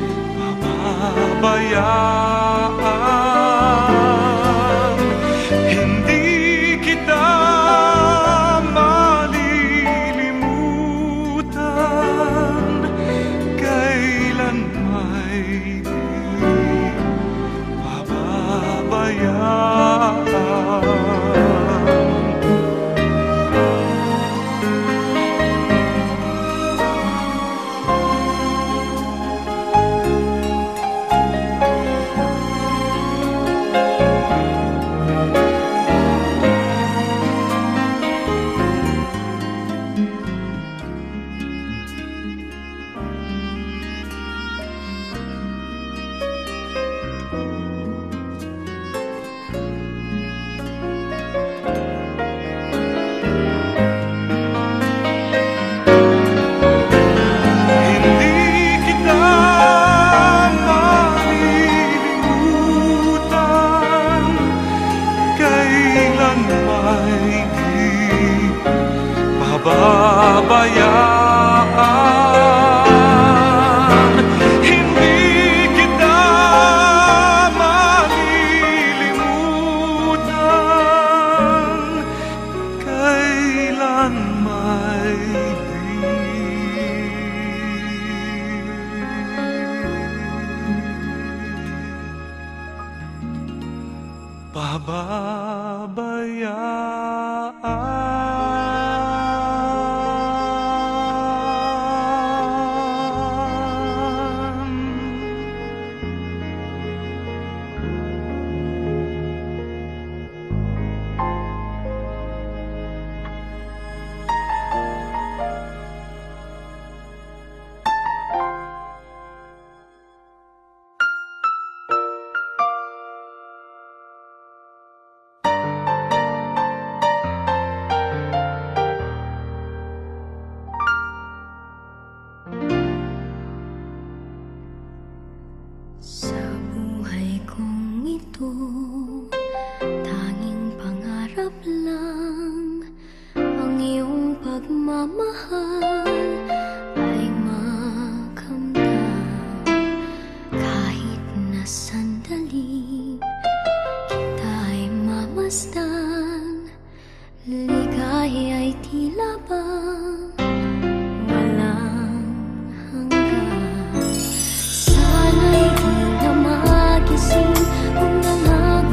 pababayaan. Hindi kita malilimutan, kailan may di pababayaan. Pababayaan, hindi kita malilimutan, kailan may di pababayaan. Sa buhay kong ito, tanging pangarap lang ang iyong pagmamahal ay makamtan. Kahit na sandali kita'y mamasdan, ligaya ay tila ba walang hanggan. Sana'y di na magising kung ang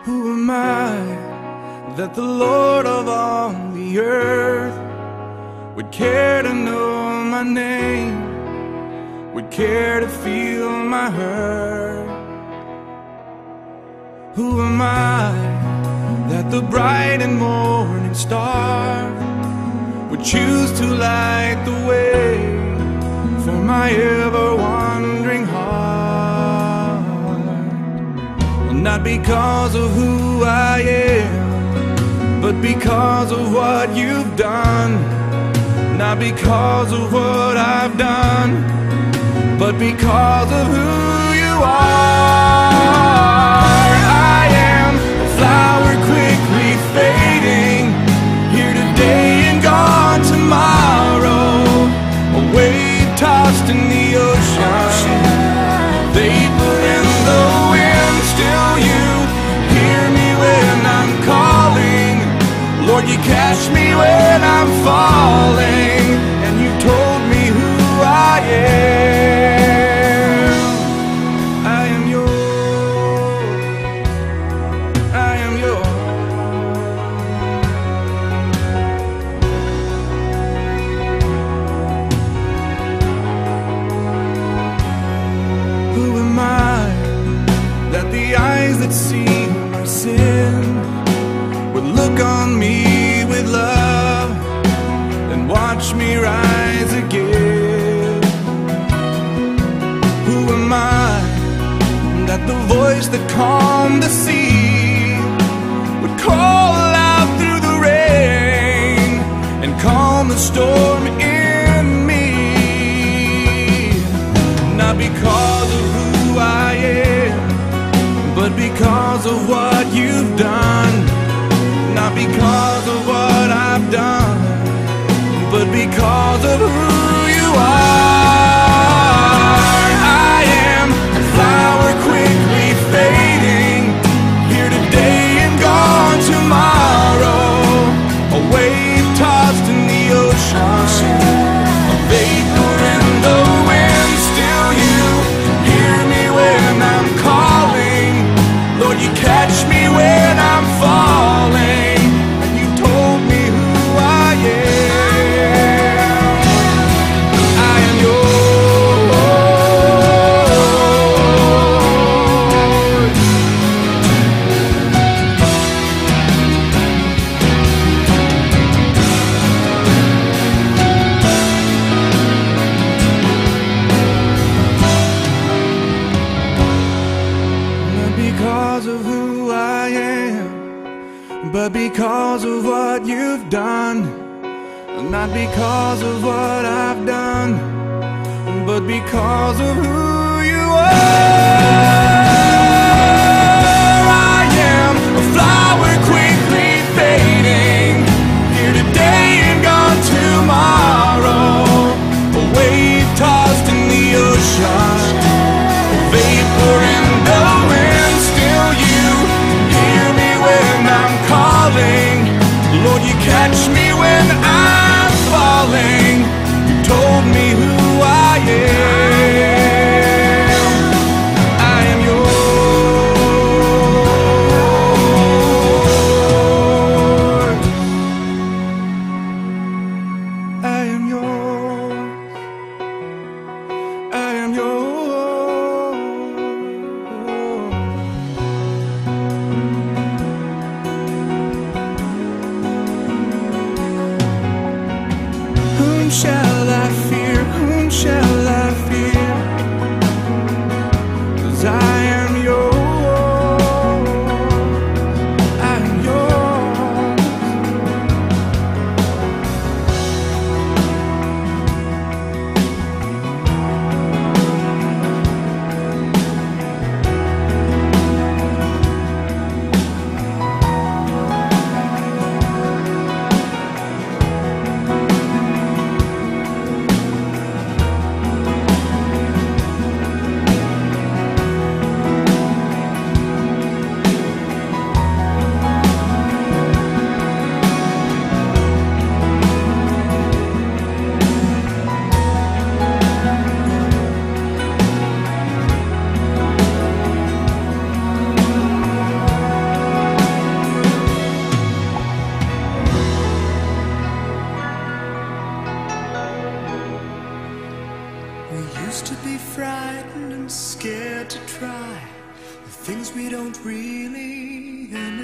Who am I that the Lord of all the earth would care to know my name, would care to feel my hurt? Who am I that the bright and morning star would choose to light the way for my ever-wandering heart? Well, not because of who I am, but because of what you've done. Not because of what I've done, but because of who you are. I am a flower quickly fading, here today and gone tomorrow, a wave tossed in the ocean, vapor in the wind. Still you hear me when I'm calling, Lord, you catch me when I'm falling, and you told me who I am. I am yours, I am yours. Who am I that the eyes that see my sin would look on me with love and watch me rise again? Who am I that the voice that calmed the sea would call out through the rain and calm the storm in me? Not because of who I am, but because of what you've done. Not because of what I've done, but because of who you are. I am a flower quickly fading, here today and gone tomorrow, a wave tossed in the ocean, a vapor in the wind. Still you hear me when I'm calling, Lord, you catch me when I'm falling. But because of what you've done, not because of what I've done, but because of who you are. I am a flower quickly fading, here today and gone tomorrow, a wave tossed in the ocean, a vapor in the wind. Still you hear me when I'm calling, Lord, you catch me when I'm falling. You told me who I am. I am yours. I am yours. I am yours.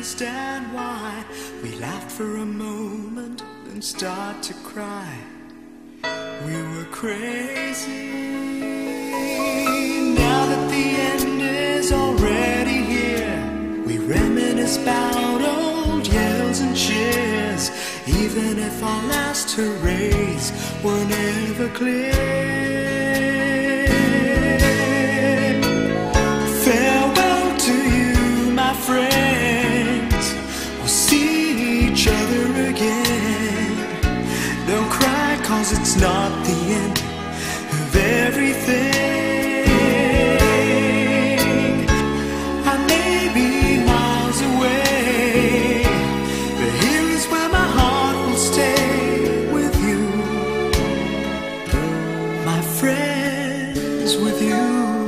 understand why we laughed for a moment, then start to cry. We were crazy. Now that the end is already here, we reminisce about old yells and cheers, even if our last hurrays were never clear. Farewell to you, my friends. We'll see each other again. Don't cry, 'cause it's not the end of everything. I may be miles away, but here is where my heart will stay with you, my friends, with you.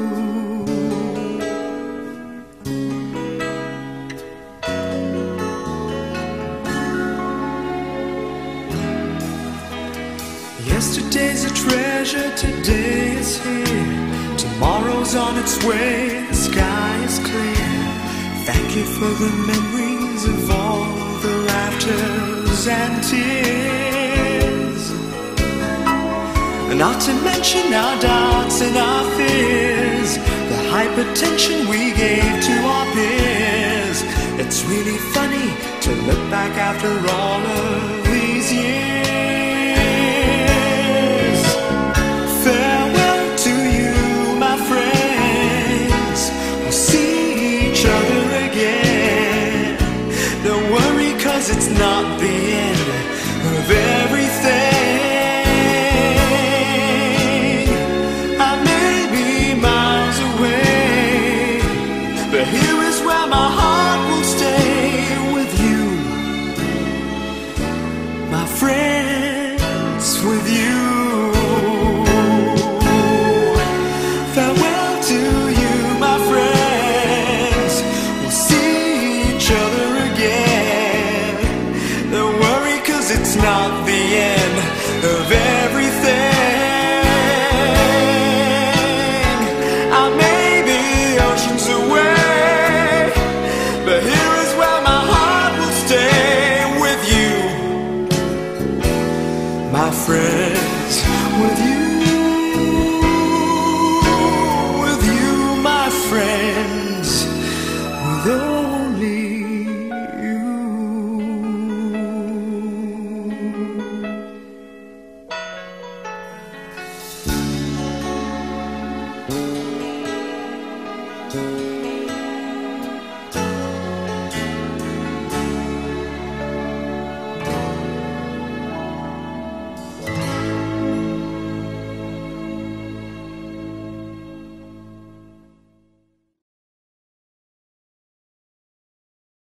Yesterday's a treasure, today is here. Tomorrow's on its way, the sky is clear. Thank you for the memories of all the laughters and tears. Not to mention our doubts and our fears, the hypertension we gave to our peers. It's really funny to look back after all of these years. Farewell to you, my friends. We'll see each other again. Don't worry, 'cause it's not the end of everything. I may be miles away, but here is where my heart will stay with you, my friends, with you. Farewell to you, my friends. We'll see each other again. Don't worry, 'cause it's not the end of everything. I may be oceans away, but here is where my heart will stay with you, my friend.